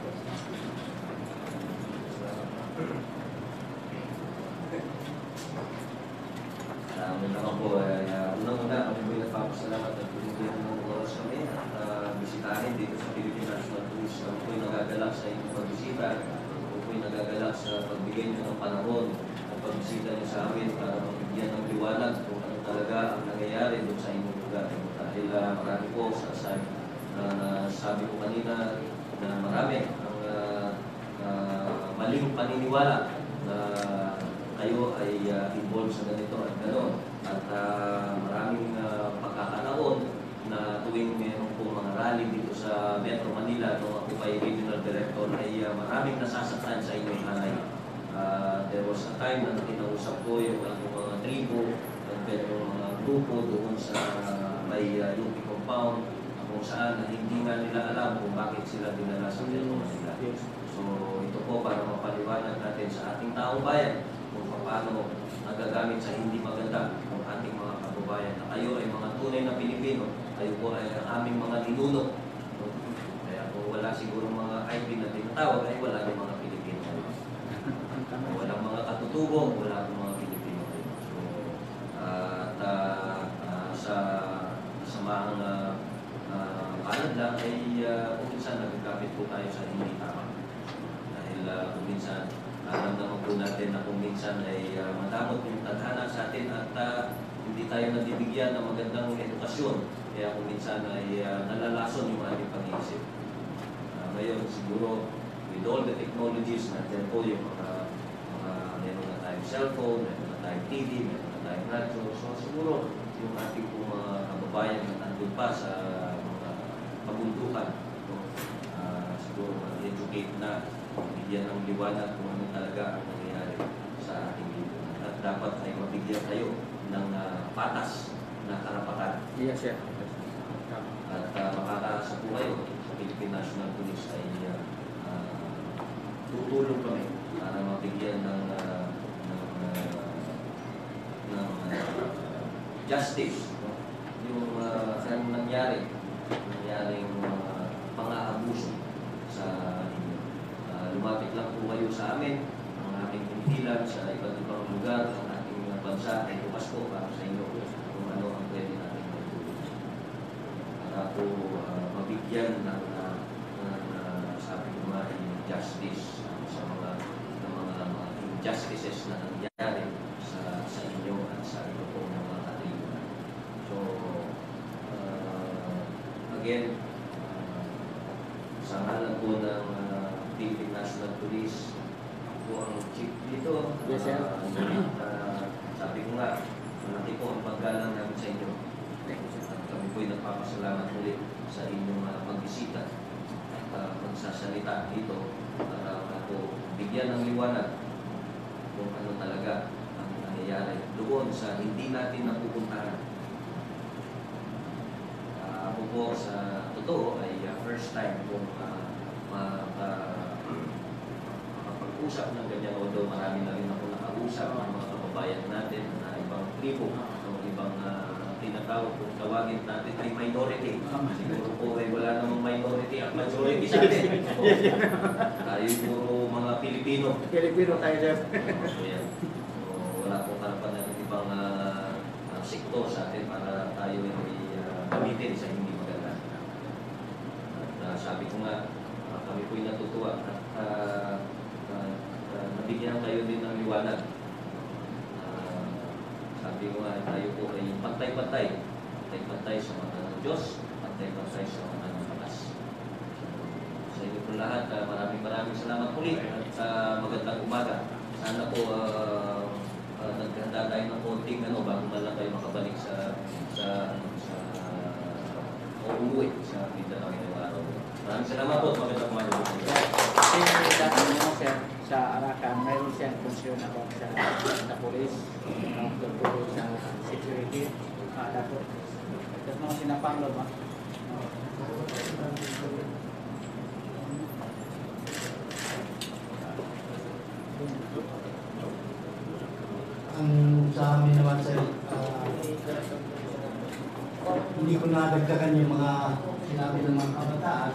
S4: Naman po, unang-una kami po nagpapasalamat at pinigyan ng oras kami at bisitahin dito sa Philippine National Police. Kami po'y nagagalak sa inyong pagbisita, kami po'y nagagalak sa pagbigay nyo ng panahon at pagbisita nyo sa amin para magbigyan ng liwanag kung ano talaga ang nangyayari doon sa inyong lugar. Dahil marami po sa sabi ko kanina na marami ang maling paniniwala na kayo ay involved sa ganito at gano'n. At maraming pagkakataon na tuwing meron po mga rally dito sa Metro Manila, no, ako ay Regional Director, ay maraming nasasaktan sa inyong hanay. There was a time na kinausap ko yung mga tribo, yung mga grupo doon sa may UP compound, kung saan hindi nga nila alam kung bakit sila dinala sa Metro Manila. So ito po para mapaliwanag natin sa ating taong bayan kung paano nagagamit sa hindi maganda ng ating mga kababayan na kayo ay mga tunay na Pilipino, kayo po ay ang aming mga ninuno. Kaya kung wala siguro mga IP na tinatawag, ay wala yung mga Pilipino. Walang mga katutubong, wala yung mga Pilipino. So, sa samang palad lang ay kung minsan nagkakapit po tayo sa hindi tama. Dahil kung minsan alam naman po natin na kung minsan ay madamot yung tadhana sa atin at hindi tayo nabibigyan ng magandang edukasyon. Kaya kung minsan ay nalalason yung ating pag-iisip. Ngayon siguro with all the technologies natin po yung meron na tayong cellphone, meron na tayong TV, meron na tayong radyo. So siguro yung ating po mga kababayan na nandun pa sa mga pabundukan, siguro mag-educate na bigyan ng liwanag kung ano talaga ang nangyayari sa ating lipunan. At dapat ay mabigyan kayo ng patas na karapatan.
S3: Yes, sir.
S4: At makakaasa po kayo sa Philippine National Police ay tutulong kami para mabigyan ng justice. Yung nangyaring pang-aabuso sa lumapit lang po kayo sa amin, ang ating pinigilan sa iba't ibang lugar, ang ating bansa ay bukas po para sa inyo kung ano ang pwede natin magtulong. Para po mabigyan ng sabi ko nga justice sa mga injustices na nangyari sa inyo at sa ito po ng mga katribunan. So, again, sa ngalan po ng Philippine National Police po ang chief dito.
S3: Yes, sir.
S4: Sabi ko nga, malaki po ang paggalang namin sa inyo. At kami po'y nagpapasalamat ulit sa inyong pagbisita at pagsasalita dito para po bigyan ng liwanag kung ano talaga ang nangyayari doon sa hindi natin napupuntahan. Ako po sa totoo ay first time kung makapag-usap ng ganyan, although marami na rin ako nakausap ng mga kababayan natin na ibang tribo o ibang tinatawag kung tawagin natin ay minority. Siguro po ay wala namang minority at majority sa atin. Tayo puro mga Pilipino.
S3: Pilipino tayo, sir.
S4: So yan. So, wala pong karapan ng ibang sektor sa atin para tayo ay gamitin sa hindi maganda. At sabi ko nga, kami po'y natutuwa at nabigyan kayo din ng liwanag. Sabi ko nga, tayo po ay pantay-pantay. Pantay-pantay sa mata ng Diyos, pantay-pantay sa mata ng batas. Sa inyo po lahat, maraming salamat ulit at magandang umaga. sana po naghanda tayo ng konting bago na lang tayo makabalik sa uuwi sa Mindanao ngayong araw. Maraming salamat po. Magandang umaga po.
S3: Kasi dati mo, sir, sa Arakan, mayroon siyang concern about sa police, tungkol sa security. Dato. Tapos mga sinapang ba?
S10: Ang sa amin naman sir, hindi ko nadagdagan yung mga sinabi ng mga kabataan.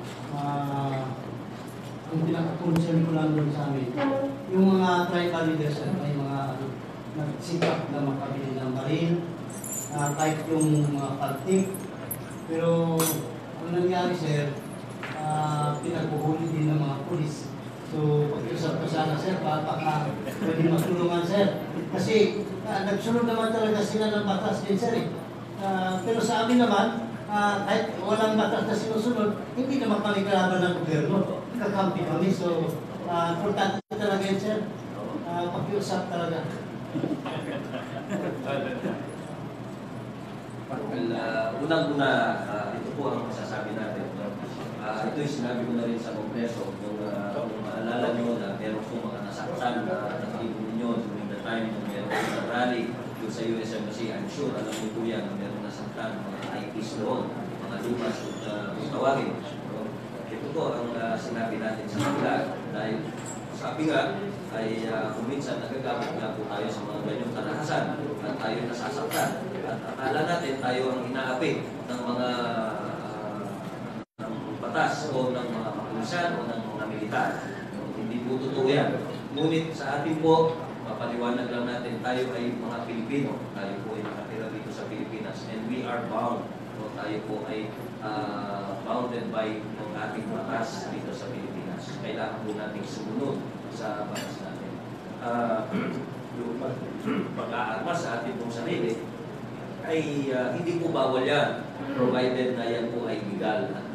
S10: Ang pinaka-concern ko lang doon sa amin, yung mga tribal leaders sir, may mga nagsikap na makabili ng baril, kahit yung mga partik. Pero ang nangyari sir, pinagpuhuli din ng mga pulis. So, pag-usap ko sana sir, baka pwede magtulungan sir. Kasi nagsunod naman talaga sila ng batas din sir eh. Pero sa amin naman, kahit walang batas na sinusunod, hindi naman kami kalaban ng gobyerno. Kakampi kami. So, importante talaga yun sir. Pag-usap talaga.
S4: Unang-una, ito po ang masasabi natin. Ito yung sinabi ko na rin sa Kongreso. Kung maalala nyo na meron po mga nasaktan na nakalipo ninyo during the time na meron po na rally doon sa USMC. I'm sure alam niyo po yan na meron nasaktan mga IPs doon, mga lumas kung tawagin. Ito po ang sinabi natin sa kanila dahil sabi nga ay kuminsan nagagamit nga po tayo sa mga ganyong karahasan at tayo nasasaktan. At akala natin tayo ang inaapi ng mga batas o ng mga kapulisan o ng mga militar. Hindi po totoo yan. Ngunit sa atin po, papaliwanag lang natin, tayo ay mga Pilipino. Tayo po ay nakatira dito sa Pilipinas and we are bound. So, tayo po ay bounded by ng ating batas dito sa Pilipinas. Kailangan po natin sumunod sa batas natin. Yung pag-aarma sa ating pong sarili ay hindi po bawal yan, provided na yan po ay legal at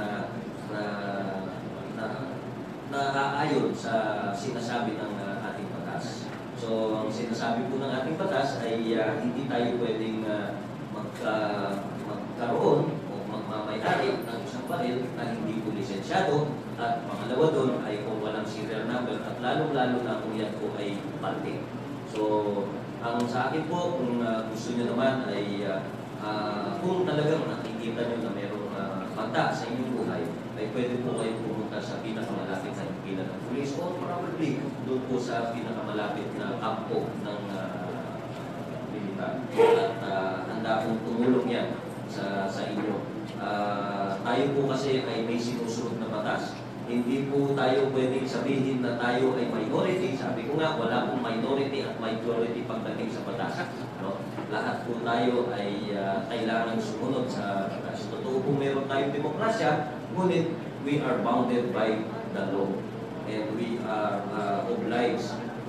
S4: naaayon sa sinasabi ng ating batas. So, ang sinasabi po ng ating batas ay hindi tayo pwedeng magkaroon o magmamayari ng isang baril na hindi po lisensyado at pangalawa doon ay kung walang serial number at lalong-lalo na kung yan po ay party. So, ang sa akin po, kung gusto nyo naman ay kung talagang nakikita nyo na mayroong banta sa inyong buhay, ay pwede po kayong pumunta sa pinakamalapit na himpilan ng pulis o probably doon po sa pinakamalapit na kampo ng militar. At handa pong tumulong yan sa inyo. Tayo po kasi ay may sinusunod na batas. Hindi po tayo pwedeng sabihin na tayo ay minority. Sabi ko nga, wala pong minority at majority pagdating sa batas. No? Lahat po tayo ay kailangan sumunod sa batas. Totoo po meron tayong demokrasya, ngunit we are bounded by the law. And we are obliged to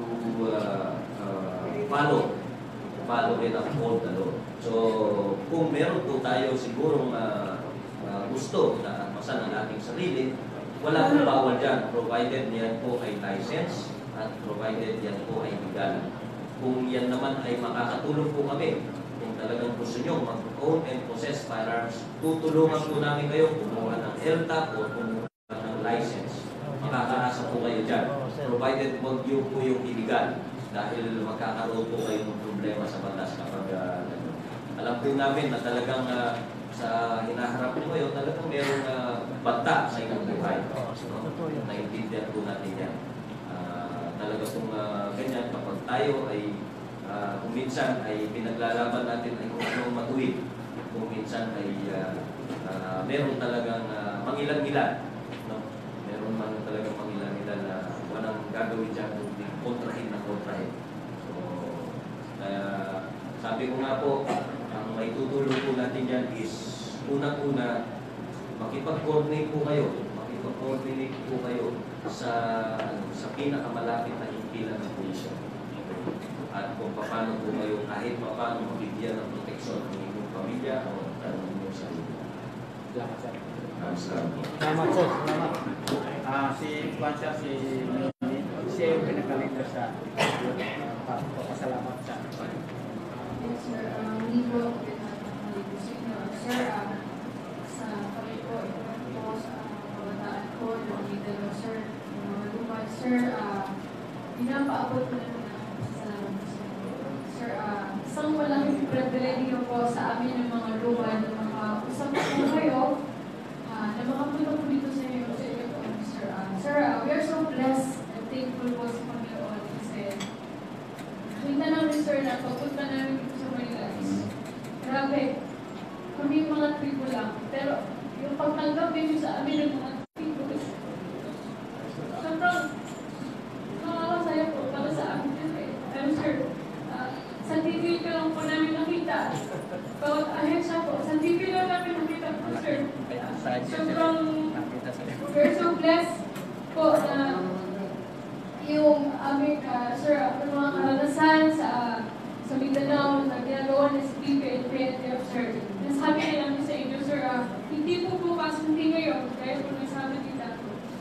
S4: follow and uphold the law. So, kung meron po tayo sigurong gusto na atmasan ang ating sarili, wala pong bawal dyan, provided yan po ay license at provided yan po ay legal. Kung yan naman ay makakatulong po kami, kung talagang gusto nyo mag-own and possess firearms, tutulungan po namin kayo kumuha ng LTAP o kumuha ng license. Makakaasa po kayo dyan, provided wag yun po yung illegal dahil magkakaroon po kayo ng problema sa batas kapag alam po namin na talagang sa hinaharap nyo ngayon, talagang mayroong banta sa inyong buhay. Naiintindihan po natin yan. Talaga pong ganyan, kapag tayo ay kuminsan ay pinaglalaban natin ay kung anong matuwid. Kuminsan ay meron talagang mangilan-ngilan. No? Meron man talagang mangilan-ngilan na walang gagawin dyan kundi kontrahin na kontrahin. So, sabi ko nga po, ang may tutulong po natin yan is unang-una, makipag-coordinate po kayo sa pinakamalapit na himpilan ng pulisya. At kung paano po kayo kahit paano mabigyan ng proteksyon ng inyong pamilya o ng inyong sarili.
S3: Salamat sir.
S4: Salamat.
S10: Salamat sir. Salamat.
S3: Si Juan siya, si
S12: siya yung pinaka-leader sa papasalamat sa
S6: Yes, sir. Hindi po sir, sa kami po, ito po sa kabataan ko, yung leader ko, sir, yung mga lumad, sir, pinapaabot ko na salamat sa sir. Isang walang privilegyo po sa amin ng mga lumad, ng mga usap po kayo, na makapunta po dito sa inyo, sir. Sir, we are so blessed and thankful po sa Panginoon kasi nakita namin, sir, na papunta namin dito sa Manila is grabe. Kami mga tribo lang. Pero yung pagtanggap din sa amin ng mga tribo is sobrang nakakasaya po para sa amin kasi I'm sure sa TV ko lang po namin nakita. Bawat ahensya po, sa TV lang namin nakita po, sir. Sobrang we're so blessed po na yung aming, sir, ang mga karanasan sa Mindanao na ginagawa ni Steve and PNF, sir. Nasabi na namin sa inyo, sir, hindi po bukas, hindi ngayon, kaya po nasabi nila.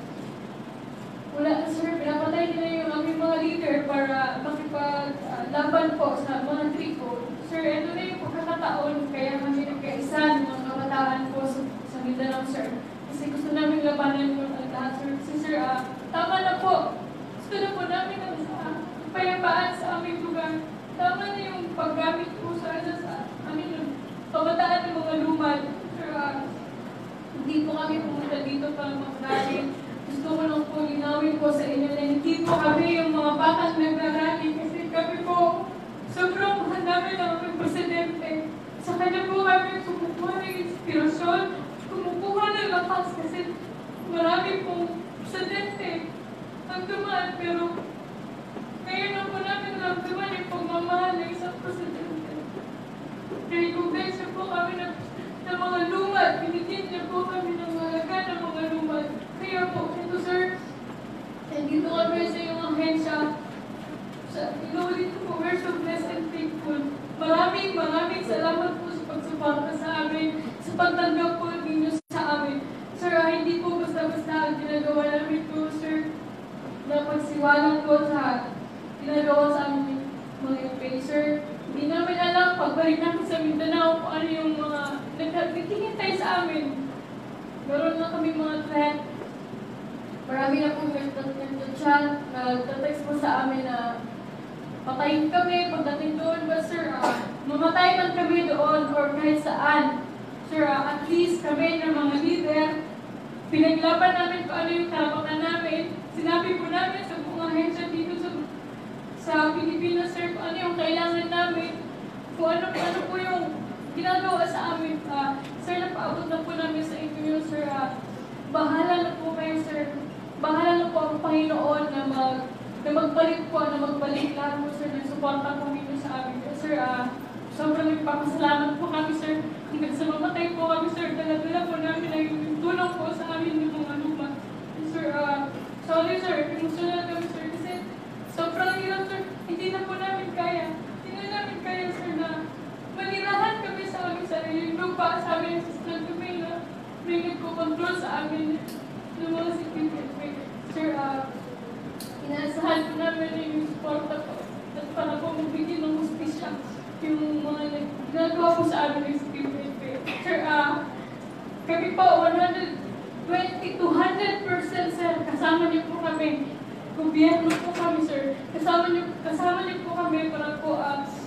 S6: Wala, sir, pinapatay nila yung aming mga leader para makipaglaban po sa mga tripo. Sir, ito na yung pagkakataon, kaya kami nagkaisa ng mga kabataan po sa Mindanao, sir. Kasi gusto namin labanan mo ang lahat, sir. Kasi, sir, tama na po. Gusto na po namin ang payapaan sa aming lugar. Tama na yung paggamit po sa aming kabataan ng mga lumad. Sir, hindi po kami pumunta dito para mag-rally. Gusto ko lang po linawin po sa inyo na hindi po kami yung mga batang nag-rally kasi kami po sobrang handami ng aming presidente. Sa kanya po kami kumukuha ng inspirasyon, kumukuha ng lakas kasi marami pong presidente ang dumaan pero ngayon lang po namin naramdaman yung pagmamahal ng isang presidente. Kaya kongresyo po kami ng mga lumad, binigyan niya po kami ng malaga ng mga lumad. Kaya po, ito sir, dito kami sa iyong ahensya. Inuulit ko po, we're so blessed and thankful. Maraming salamat po sa pagsuporta sa amin, sa pagtanggap po ninyo sa amin. Sir, hindi po basta-basta ang ginagawa namin po, sir. Napagsiwalan ko sa ginagawa sa amin mga sir. Hindi namin alam, pagbalik namin sa Mindanao, kung ano yung mga nagtingintay sa amin. Meron na kami mga threat. Marami na pong nag-chat, nag-text po sa amin na patayin kami pagdating doon. But sir, mamatay man kami doon or kahit saan. Sir, at least kami ng mga leader, pinaglaban namin kung ano yung karapatan namin. Sinabi po namin sa buong ahensya dito sa Pilipinas, sir, kung ano yung kailangan namin, kung ano po yung ginagawa sa amin. Sir, napaabot na po namin sa inyo, sir. Bahala na po kayo, sir. Bahala na po ang Panginoon na magbalik lahat po, sir, na suporta po ninyo sa amin. Sir, sobrang nagpapasalamat po kami, sir. Hanggang sa mamatay po kami, sir. Dala-dala po namin na yung tulong po sa amin ng mga luma. Sir, sorry, sir. Emotional kami, sir. Kasi sobrang hirap, sir. Hindi na po namin kaya. Hindi na namin kaya, sir, na manirahan kami sa aming sariling lupa. Sa amin, sa kami na may nagko-control sa amin ng mga security. Sir, inaasahan po namin yung suporta po. At para po magbigay ng hustisya yung mga ginagawa po sa amin ng security. Sir, kami po 120-200%, sir. Kasama niyo po kami. Gobyerno po kami, sir. Kasama niyo po kami para po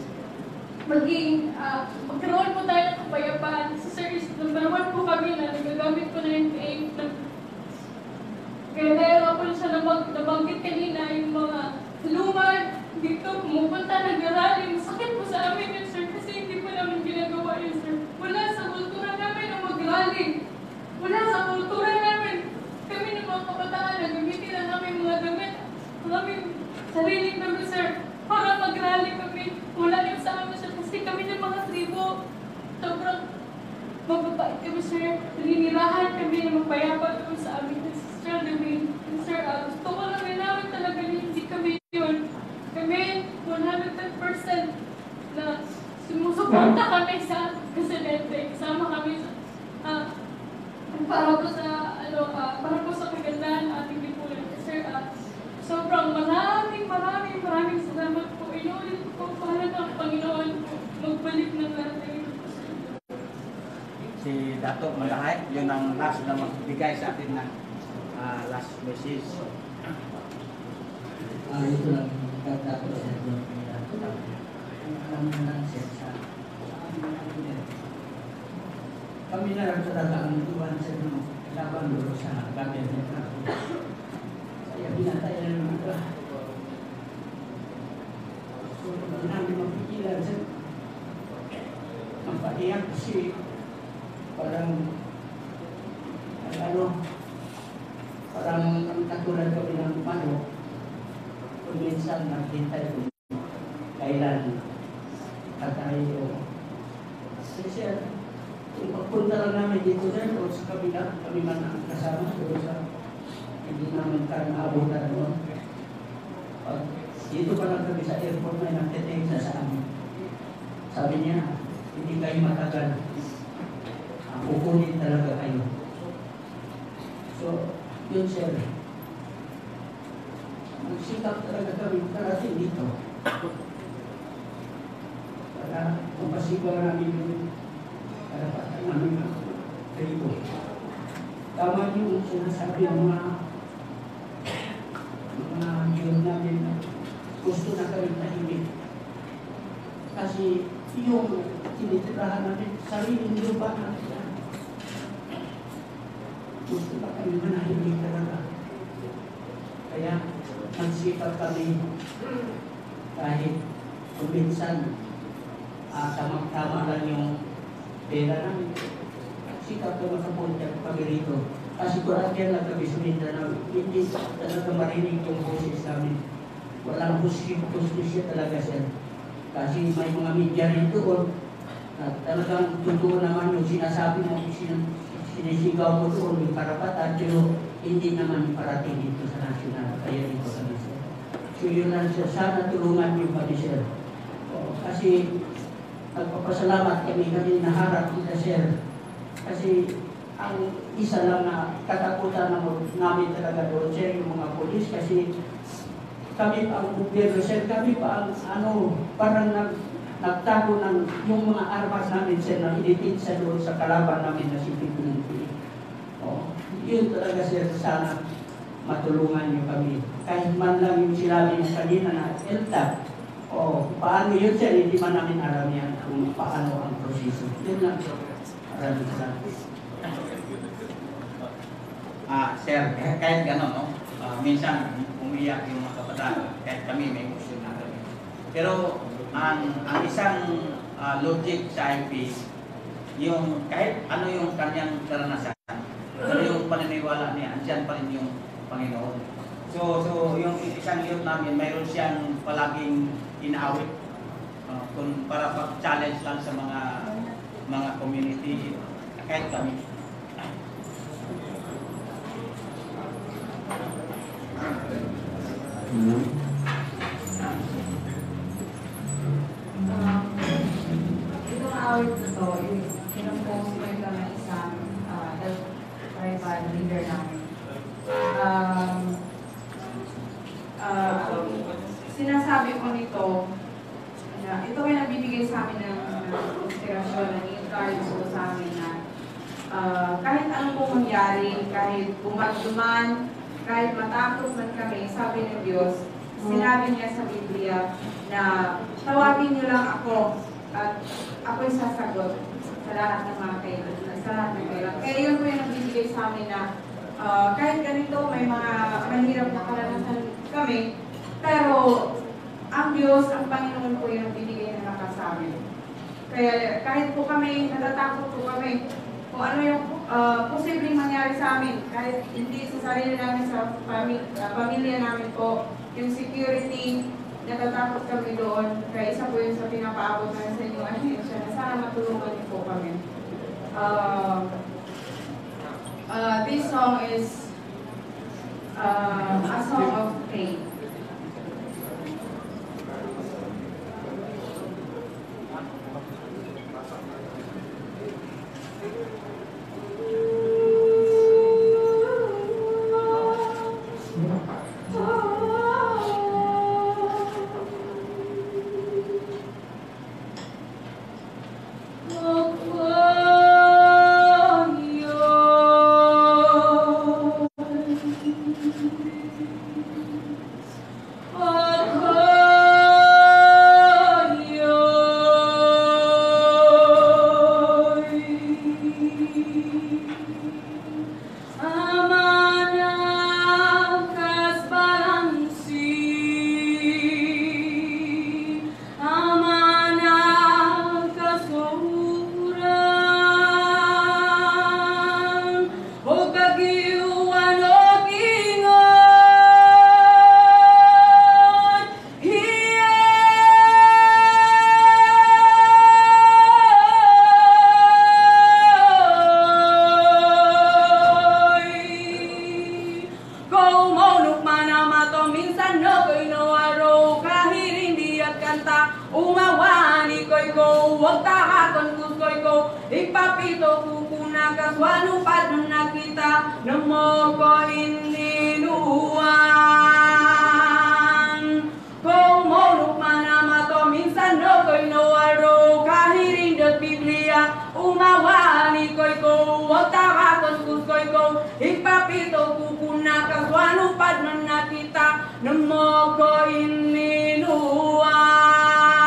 S6: magkaroon po tayo ng kapayapaan. Sir, number 1 po kami na nagagamit po na yung aim. Kaya dahil nga po siya nabanggit kanina yung mga lumad dito, pumupunta, nag-rally. Masakit po sa amin yun, sir, kasi hindi po namin ginagawa yun, sir. Wala sa kultura namin na mag-rally. Wala sa kultura namin. Kami ng mga kabataan, nagamitin lang namin mga damit. Maraming sariling damit, sir, para mag-rally kami. Wala yung sa amin, sir, kasi kami ng mga tribo. Sobrang mababait kami, sir. Naninirahan kami na magpayapa doon sa amin. Sir, sir, gusto ko lang namin talaga hindi kami yun. Kami, 100% na sumusuporta kami sa presidente. Kasama kami sa para po sa bumalik ng lahat.
S3: Si Dato Malahay, yun ang last na magbigay sa atin ng last message.
S10: Ito lang, Dato sa kami na lang talaga ang iwan sa laban doon sa government. Kaya binatayan ng mga so, hindi namin mapigilan sa magpaiyak kasi parang parang katulad kami ng manok kung minsan naghintay kung kailan tayo. Kasi kung pagpunta lang namin dito dyan o sa kabila, kami man ang kasama o sa hindi namin kaya naabutan doon. Dito pa lang kami sa airport may nagtiteng sa amin. Sabi niya, hindi kayo matagal. Kukunin talaga kayo. So, yun sir. Magsikap talaga kami karating dito. Para mapasigaw namin yung karapatan namin ng tribo. Tama yung sinasabi ng mga yun namin na gusto na kami tahimik. Kasi yung tinitirahan namin, sariling lupa namin. Gusto na kami manahimik talaga. Kaya magsikap kami kahit kung minsan tamang-tama lang yung pera namin. Sikap na makapunta kami rito. Kasi kurangyan lang kami suminda na hindi talaga marinig yung boses namin. Walang hustisya talaga siya. Kasi may mga media rito at talagang totoo naman yung sinasabi mo, sinisigaw mo doon yung karapatan, pero hindi naman parating dito sa nasyonal. Kaya dito kami sir. So yun lang siya. Sana tulungan yung kami sir. Kasi nagpapasalamat kami naharap kita sir. Kasi ang isa lang na katakutan namin talaga doon sir, yung mga polis. Kasi kami pa ang gobyerno sir, kami pa ang parang nagtago ng yung mga armas namin sir na inipinsa doon sa kalaban namin na si PPP. Yun talaga sir, sana matulungan niyo kami. Kahit man lang yung sinabi niyo kanina na ELTA, paano yun sir, hindi man namin alam yan kung paano ang proseso. Yun lang sir. Maraming salamat.
S8: Sir, kahit gano'n, no? Minsan umiyak yung mga kabataan, kahit kami may emosyon na kami. Pero ang isang logic sa IP, yung kahit ano yung kanyang karanasan, ano yung paniniwala niya, andyan pa rin yung Panginoon. So yung isang youth namin, mayroon siyang palaging inaawit kung para pag-challenge lang sa mga community, kahit kami.
S5: Itong awit na to, pinag-post ko ito ng isang tribal leader namin. Sinasabi ko nito, na ito ay nagbibigay sa amin ng inspirasyon, ng encourage ko sa amin na kahit anong pong mangyari, kahit bumagduman, kahit matakot man kami, sabi ng Diyos, sinabi niya sa Biblia na tawagin niyo lang ako at ako'y sasagot sa lahat ng mga kailangan, sa lahat ng kailangan. Kaya yun po yung nagbibigay sa amin na kahit ganito, may mga mahirap na karanasan kami, pero ang Diyos, ang Panginoon po yung nagbibigay ng lakas sa amin. Kaya kahit po kami, natatakot po kami, kung ano yung posibleng mangyari sa amin, kahit hindi sa sarili namin, sa pamilya namin po, yung security, natatakot kami doon. Kaya isa po yun sa pinapaabot namin sa inyo, ahensya, na sana matulungan niyo po kami. This song is a song of faith. Kumunok man ang mato, minsan no ko'y no araw, kahit hindi at kanta, umawan iko'y ko, huwag takakon kusko'y ko, ipapito kukuna kaswanupad nung nakita, na mo ko ininuwan. Kumunok man ang mato, minsan no ko'y no araw, kahit hindi at Biblia, umawan iko'y ko, huwag takakon kusko'y ko, ipapito kukuna kaswanupad nung nakita, na mo ko ininuwan.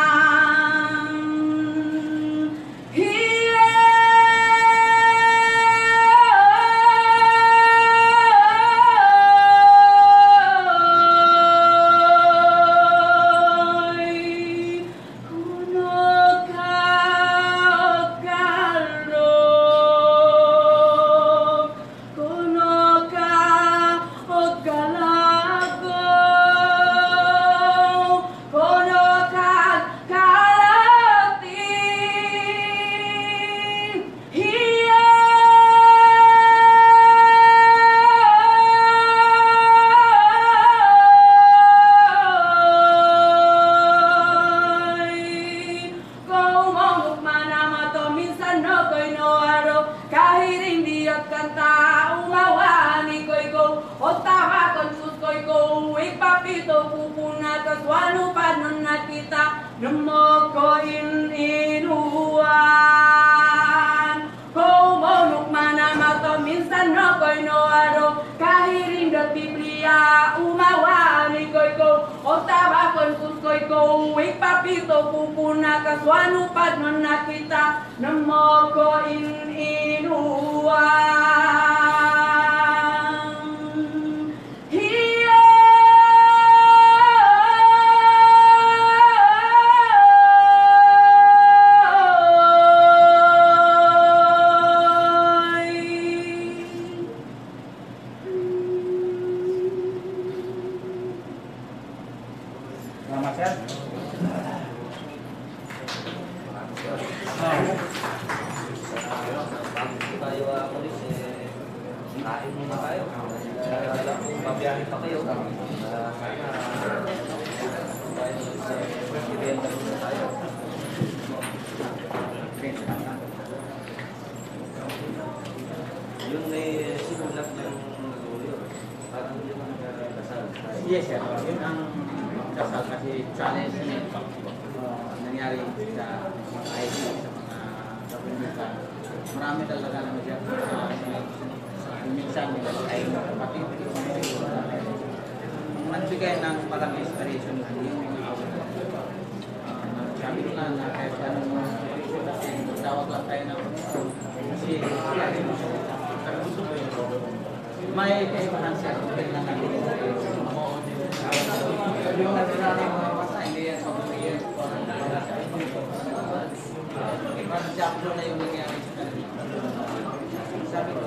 S3: Yes, sir. Yun ang kasal kasi challenge nangyari sa mga IT, sa mga kapilitan. Marami talaga naman siya. Minsan ay kapatid. Nagbigay ng parang inspiration na yung sabi ko na kahit anong tawag lang tayo na kasi may kaibahan siya kung kailan natin yung natin mga basa, hindi yan sa mga years parang chapter na yung nangyari sa kanila. Sabi ko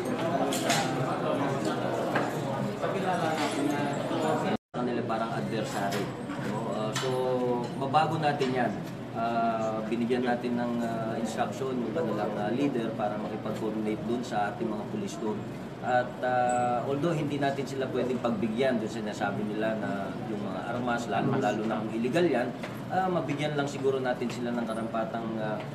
S3: pagkilala natin na
S4: kanila parang adversary. So, mabago natin yan. Binigyan natin ng instruction yung kanilang leader para makipag-coordinate dun sa ating mga pulis doon. At although hindi natin sila pwedeng pagbigyan dun sa sinasabi nila na yung mga armas, lalo na kung illegal yan, mabigyan lang siguro natin sila ng karampatang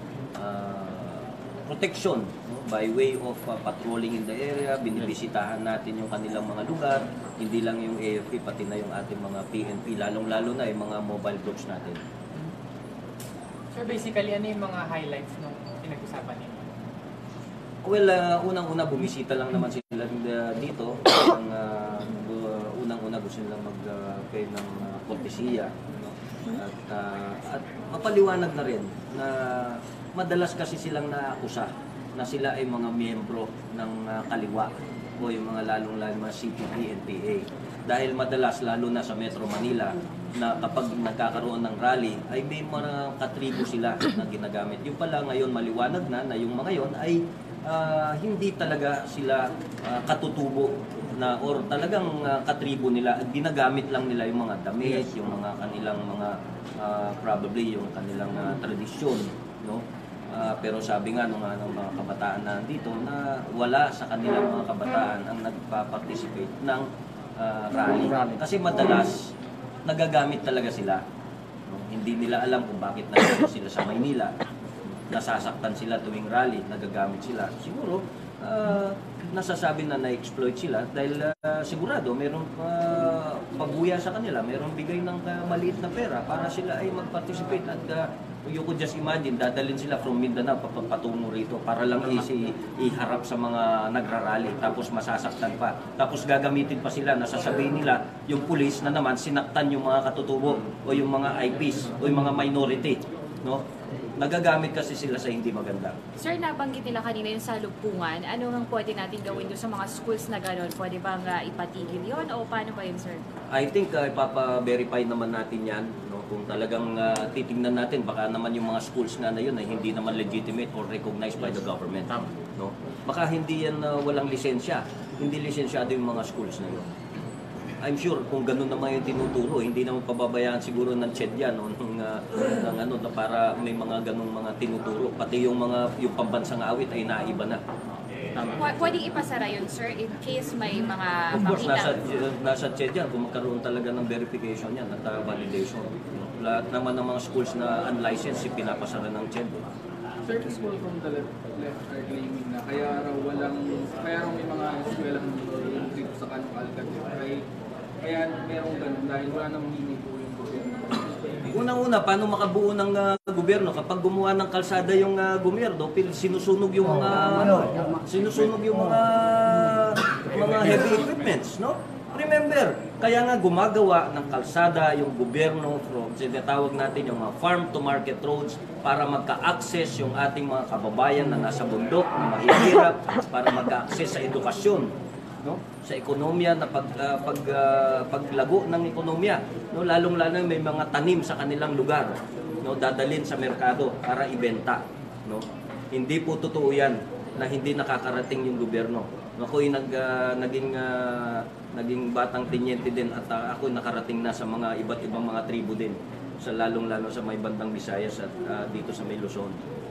S4: protection, no? By way of patrolling in the area, binibisitahan natin yung kanilang mga lugar, hindi lang yung AFP, pati na yung ating mga PNP, lalong-lalo na yung mga mobile groups natin.
S13: So basically, ano yung mga highlights nung pinag-usapan ninyo?
S4: Well, unang-una bumisita lang naman sila dito. Unang-una gusto nilang mag-pay ng kortesiya. No? At mapaliwanag na rin na madalas kasi silang naakusa na sila ay mga miyembro ng kaliwa o yung mga lalong-lalo mga CPP, NPA. Dahil madalas, lalo na sa Metro Manila, na kapag nagkakaroon ng rally, ay may mga katribo sila na ginagamit. Yung pala ngayon maliwanag na yung mga yon ay hindi talaga sila katutubo na or talagang katribo nila. Ginagamit lang nila yung mga damit, yung mga kanilang mga probably yung kanilang tradisyon, no? Pero sabi nga ng mga kabataan na dito na wala sa kanilang mga kabataan ang nagpa-participate ng rally. Kasi madalas, nagagamit talaga sila. Hindi nila alam kung bakit nandito sila sa Maynila. Nasasaktan sila tuwing rally, nagagamit sila. Siguro, nasasabi na na-exploit sila dahil sigurado mayroong pabuya sa kanila, mayroong bigay ng maliit na pera para sila ay mag-participate at you could just imagine, dadalhin sila from Mindanao patungo rito para lang iharap sa mga nagrarally tapos masasaktan pa. Tapos gagamitin pa sila, nasasabihin nila yung pulis na naman sinaktan yung mga katutubo o yung mga IPs o yung mga minority, no? Nagagamit kasi sila sa hindi maganda.
S14: Sir, nabanggit nila kanina yung salubungan. Ano ang pwede natin gawin doon sa mga schools na gano'n? Pwede bang ipatigil yon o paano ba yun, sir?
S4: I think ipapa-verify naman natin yan. No? Kung talagang titingnan natin, baka naman yung mga schools na yun ay hindi naman legitimate or recognized by the government. No? Baka hindi yan walang lisensya. Hindi lisensyado yung mga schools na yun. I'm sure kung ganun naman yung tinuturo, hindi naman pababayaan siguro ng CHED yan o ng ano, na para may mga ganung mga tinuturo. Pati yung pambansang awit ay naiba na.
S14: Pwedeng ipasara yun, sir, in case may mga
S4: Of course,
S14: makita.
S4: nasa CHED yan kung magkaroon talaga ng verification yan at validation. Lahat naman ng mga schools na unlicensed, pinapasara ng CHED.
S9: Sir, this call from the left are claiming na kaya raw may mga eskwelahan dito sa Alcatraz. Kaya merong ganun dahil wala namang hini po yung gobyerno.
S4: Unang-una, paano makabuo ng gobyerno? Kapag gumawa ng kalsada yung gobyerno, sinusunog yung mga heavy equipments, no? Remember, kaya nga gumagawa ng kalsada yung gobyerno from tinatawag natin yung mga farm to market roads para magka-access yung ating mga kababayan na nasa bundok, na mahihirap, para magka-access sa edukasyon, no? Sa ekonomiya na paglago ng ekonomiya, no? Lalong-lalo may mga tanim sa kanilang lugar, no? Dadalhin sa merkado para ibenta, no? Hindi po totoo yan na hindi nakakarating yung gobyerno. Ako'y naging batang tenyente din at ako nakarating na sa mga iba't ibang mga tribo din, sa lalong-lalo sa may bandang Visayas at dito sa may Luzon.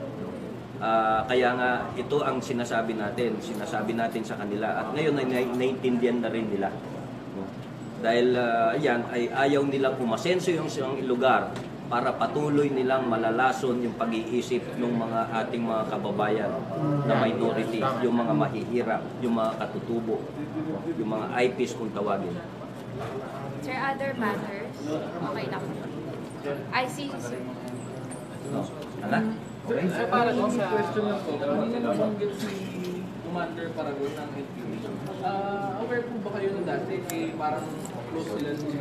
S4: Kaya nga ito ang sinasabi natin sa kanila at ngayon ay naiintindihan na rin nila, no? Dahil yan ay ayaw nilang umasenso yung lugar para patuloy nilang malalason yung pag-iisip ng mga ating mga kababayan na minority, yung mga mahihirap, yung mga katutubo, yung mga IPs kung tawagin.
S14: Sir, other matters? Okay lang. I see, sir.
S4: No? Ala?
S9: Okay. So para doon sa question lang po, hindi na nabanggit si Commander Paragon ng LPP. Aware po ba kayo na dati parang close sila nung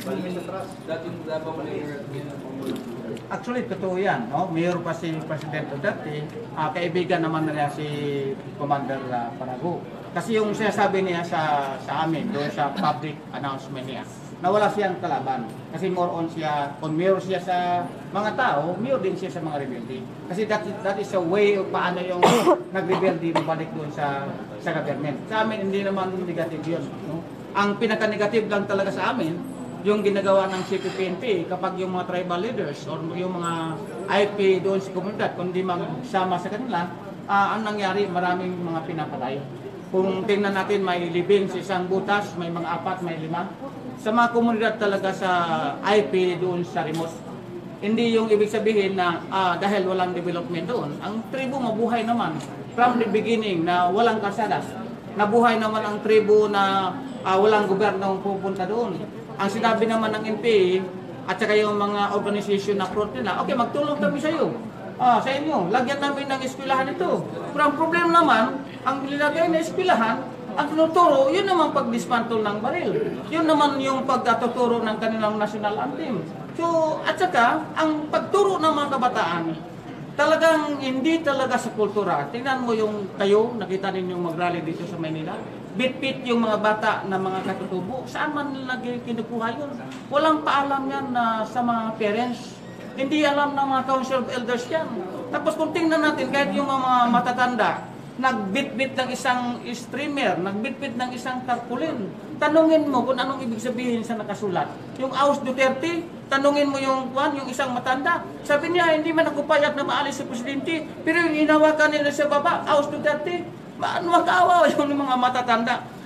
S9: dating Davao Mayor at
S8: Actually, totoo yan. No? Mayor pa si President Duterte, kaibigan naman nila si Commander Parago. Kasi yung sinasabi niya sa amin, doon sa public announcement niya, na wala siyang kalaban. Kasi more on siya, kung mayor siya sa mga tao, mayor din siya sa mga rebelde. Kasi that is a way of paano yung nag-rebelde balik doon sa government. Sa amin, hindi naman negative yun. No? Ang pinaka-negative lang talaga sa amin, yung ginagawa ng CPP-NP kapag yung mga tribal leaders or yung mga IP doon sa komunidad, kung di magsama sa kanila, ang nangyari, maraming mga pinapatay. Kung tingnan natin, may libing sa isang butas, may mga 4, may 5. Sa mga komunidad talaga sa IP doon sa remote. Hindi yung ibig sabihin na dahil walang development doon, ang tribo mabuhay naman from the beginning na walang kalsada. Nabuhay naman ang tribo na walang gobyernong pupunta doon. Ang sinabi naman ng NPA at saka yung mga organization na front nila, okay, magtulong kami sa iyo. Sa inyo, lagyan namin ng eskwelahan ito. Pero ang problema naman, ang nilagay na eskwelahan, ang tinuturo, yun naman pag-dismantle ng baril. Yun naman yung pagtatuturo ng kanilang national anthem. So, at saka, ang pagturo ng mga kabataan, talagang hindi talaga sa kultura. Tingnan mo yung kayo, nakita ninyong mag-rally dito sa Maynila. Bit-bit yung mga bata na mga katutubo. Saan man nila kinukuha yun? Walang paalam yan sa mga parents. Hindi alam ng mga council of elders yan. Tapos kung tingnan natin, kahit yung mga matatanda, nagbit-bit ng isang streamer, nagbit-bit ng isang tarpaulin. Tanungin mo kung anong ibig sabihin sa nakasulat. Yung Aus Duterte, tanungin mo yung isang matanda. Sabi niya, hindi man ako payag na maalis sa presidente, pero yung hinawakan nila sa baba, Aus Duterte, makaawa yung mga matatanda.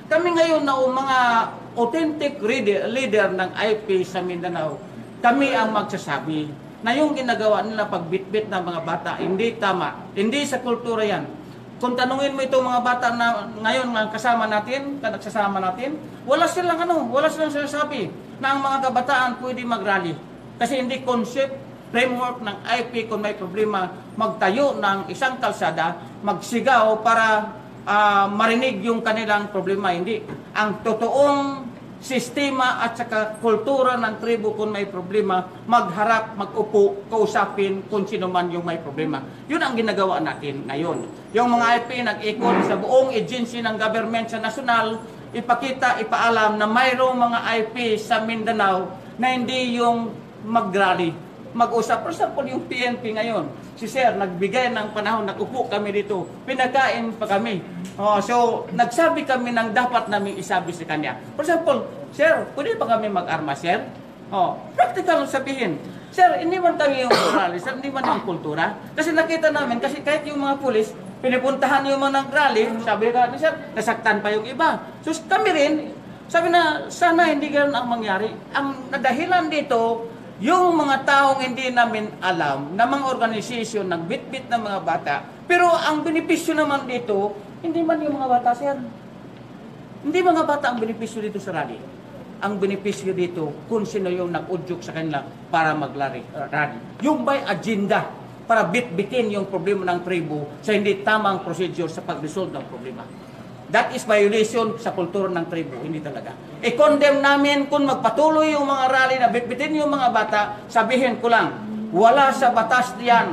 S3: kami ngayon na mga authentic leader ng IP sa Mindanao, kami ang magsasabi na yung ginagawa nila pagbitbit ng mga bata, hindi tama. Hindi sa kultura yan. Kung tanungin mo itong mga bata na ngayon kasama natin, nagsasama natin, wala silang sinasabi na ang mga kabataan pwede mag-rally. Kasi hindi concept, framework ng IP kung may problema, magtayo ng isang kalsada, magsigaw para marinig yung kanilang problema. Hindi. Ang totoong sistema at saka kultura ng tribo kung may problema, magharap, mag-upo, kausapin kung sino man yung may problema. Yun ang ginagawa natin ngayon. Yung mga IP nag-ikot sa buong agency ng government sa nasyonal, ipakita, ipaalam na mayroong mga IP sa Mindanao na hindi yung mag-rally, mag-usap. For example, yung PNP ngayon, si Sir nagbigay ng panahon, nag-upo kami dito, pinakain pa kami. So, nagsabi kami ng dapat namin isabi sa kanya. For example, Sir, pwede pa kami mag-arma, Sir? Practical sabihin. Sir, hindi man kami yung rally, Sir, hindi man yung kultura. Kasi nakita namin, kasi kahit yung mga pulis, pinipuntahan yung mga nag-rally, sabi ka, Sir, nasaktan pa yung iba. So, kami rin, sabi na, sana hindi ganoon ang mangyari. Ang nadahilan dito, yung mga taong hindi namin alam na mga organisasyon nagbitbit ng mga bata, pero ang benepisyo naman dito, hindi man yung mga bata, Sir. Hindi mga bata ang benepisyo dito sa rally. Ang benepisyo dito, kung sino yung nag-udyok sa kanila para maglari. Yung may agenda para bitbitin yung problema ng tribo sa hindi tamang procedure sa pag-resolve ng problema. That is violation sa kultura ng tribo, hindi talaga. I-condemn namin kung magpatuloy yung mga rally na bitbitin yung mga bata, sabihin ko lang, wala sa batas diyan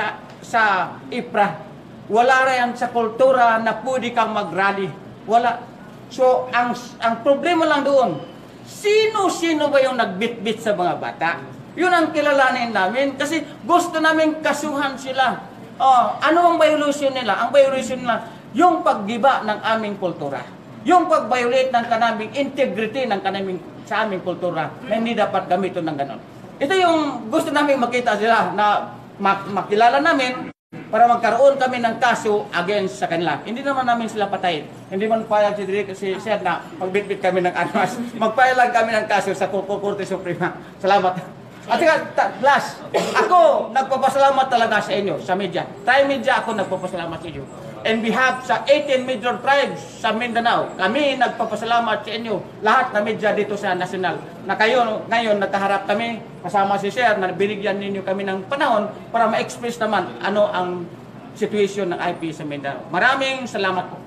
S3: sa IPRA. Wala rin sa kultura na pwede kang mag-rally. Wala. So, ang problema lang doon, sino-sino ba yung nagbitbit sa mga bata? Yun ang kilalanin namin kasi gusto namin kasuhan sila. Ano ang violation nila? Ang violation nila, yung paggiba ng aming kultura, yung pag-violate ng kanaming integrity ng sa aming kultura na hindi dapat gamitin ng ganon. Ito yung gusto namin makita sila na makilala namin para magkaroon kami ng kaso against sa kanila. Hindi naman namin sila patayin. Hindi man payag si Sir na magbitbit kami ng armas. Magpayalag kami ng kaso sa Korte Suprema. Salamat. At last, ako nagpapasalamat talaga sa inyo, sa media. Media ako nagpapasalamat sa inyo. And behalf sa 18 major tribes sa Mindanao, kami nagpapasalamat sa inyo, lahat na media dito sa national, na kayo ngayon nagkaharap kami, kasama si Sir, na binigyan ninyo kami ng panahon para ma-express naman ano ang situation ng IP sa Mindanao. Maraming salamat po.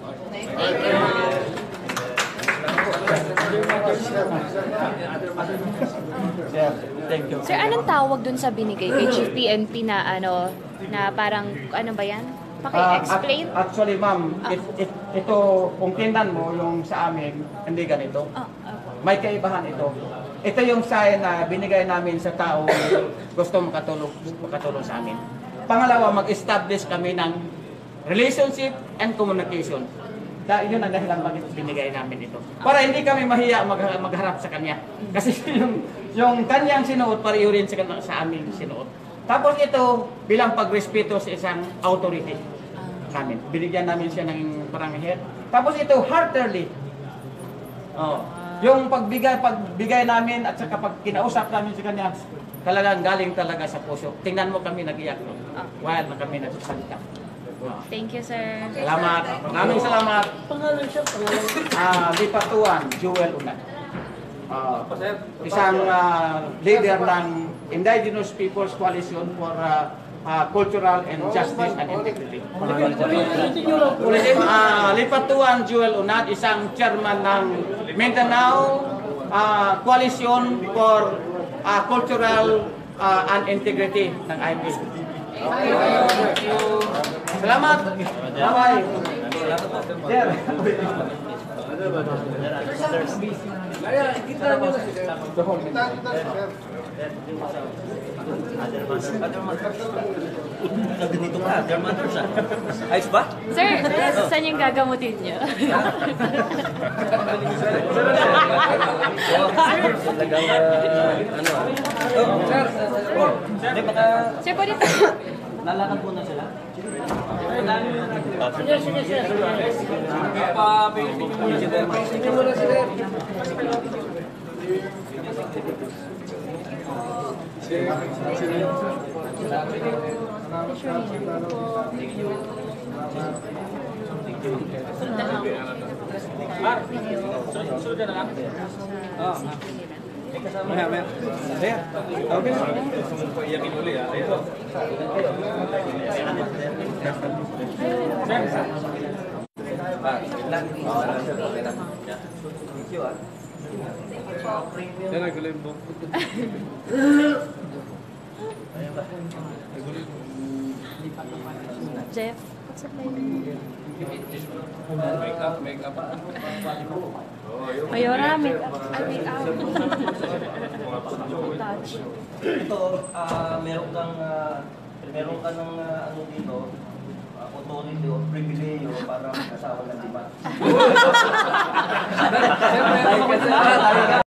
S3: Thank you.
S14: Sir, anong tawag dun sa binigay kay Chief PNP na na parang, ano ba yan? Paki-explain?
S3: Actually, ma'am, ito, kung tingnan mo yung sa amin, hindi ganito. May kaibahan ito. Ito yung sign na binigay namin sa tao gusto makatulong sa amin. Pangalawa, mag-establish kami ng relationship and communication. Yun ang dahilan bakit binigay namin ito. Para hindi kami mahiya magharap sa kanya. Kasi yung kanyang sinuot, pareho rin sa aming sinuot. Tapos ito, bilang pagrespeto sa isang authority namin. Binigyan namin siya ng parang head. Tapos ito, heartily. Yung pagbigay namin at saka pag kinausap namin sa kanya, talagang galing talaga sa puso. Tingnan mo kami nag-iyak. While na kami nagsasalita.
S14: Thank you, sir.
S3: Salamat. Maraming salamat. Pangalan siya. Lipatuan, Joel Unad. Isang leader ng Indigenous Peoples Coalition for Cultural and Justice and Integrity. Lipatuan, Joel Unad, isang chairman ng Mindanao Coalition for Cultural and Integrity ng IP. Salamat. Bye-bye.
S4: Dito ka, German nurse. Ayos ba?
S14: Sir, saan yung gagamutin niyo?
S4: Sir, pwede lalakad muna sila.
S9: Sunod na lang? Oo. Maya. Ayan. Okay na. Iyakin uli ah. Ayan. Yan ay gulo yung buhok.
S14: Jeff, what's up, baby?
S9: Make up.
S14: Mayora, make up. Ay, make up. Touch.
S4: Ito, meron ka ng ano dito, authority o privilege para magkasawa ng lima.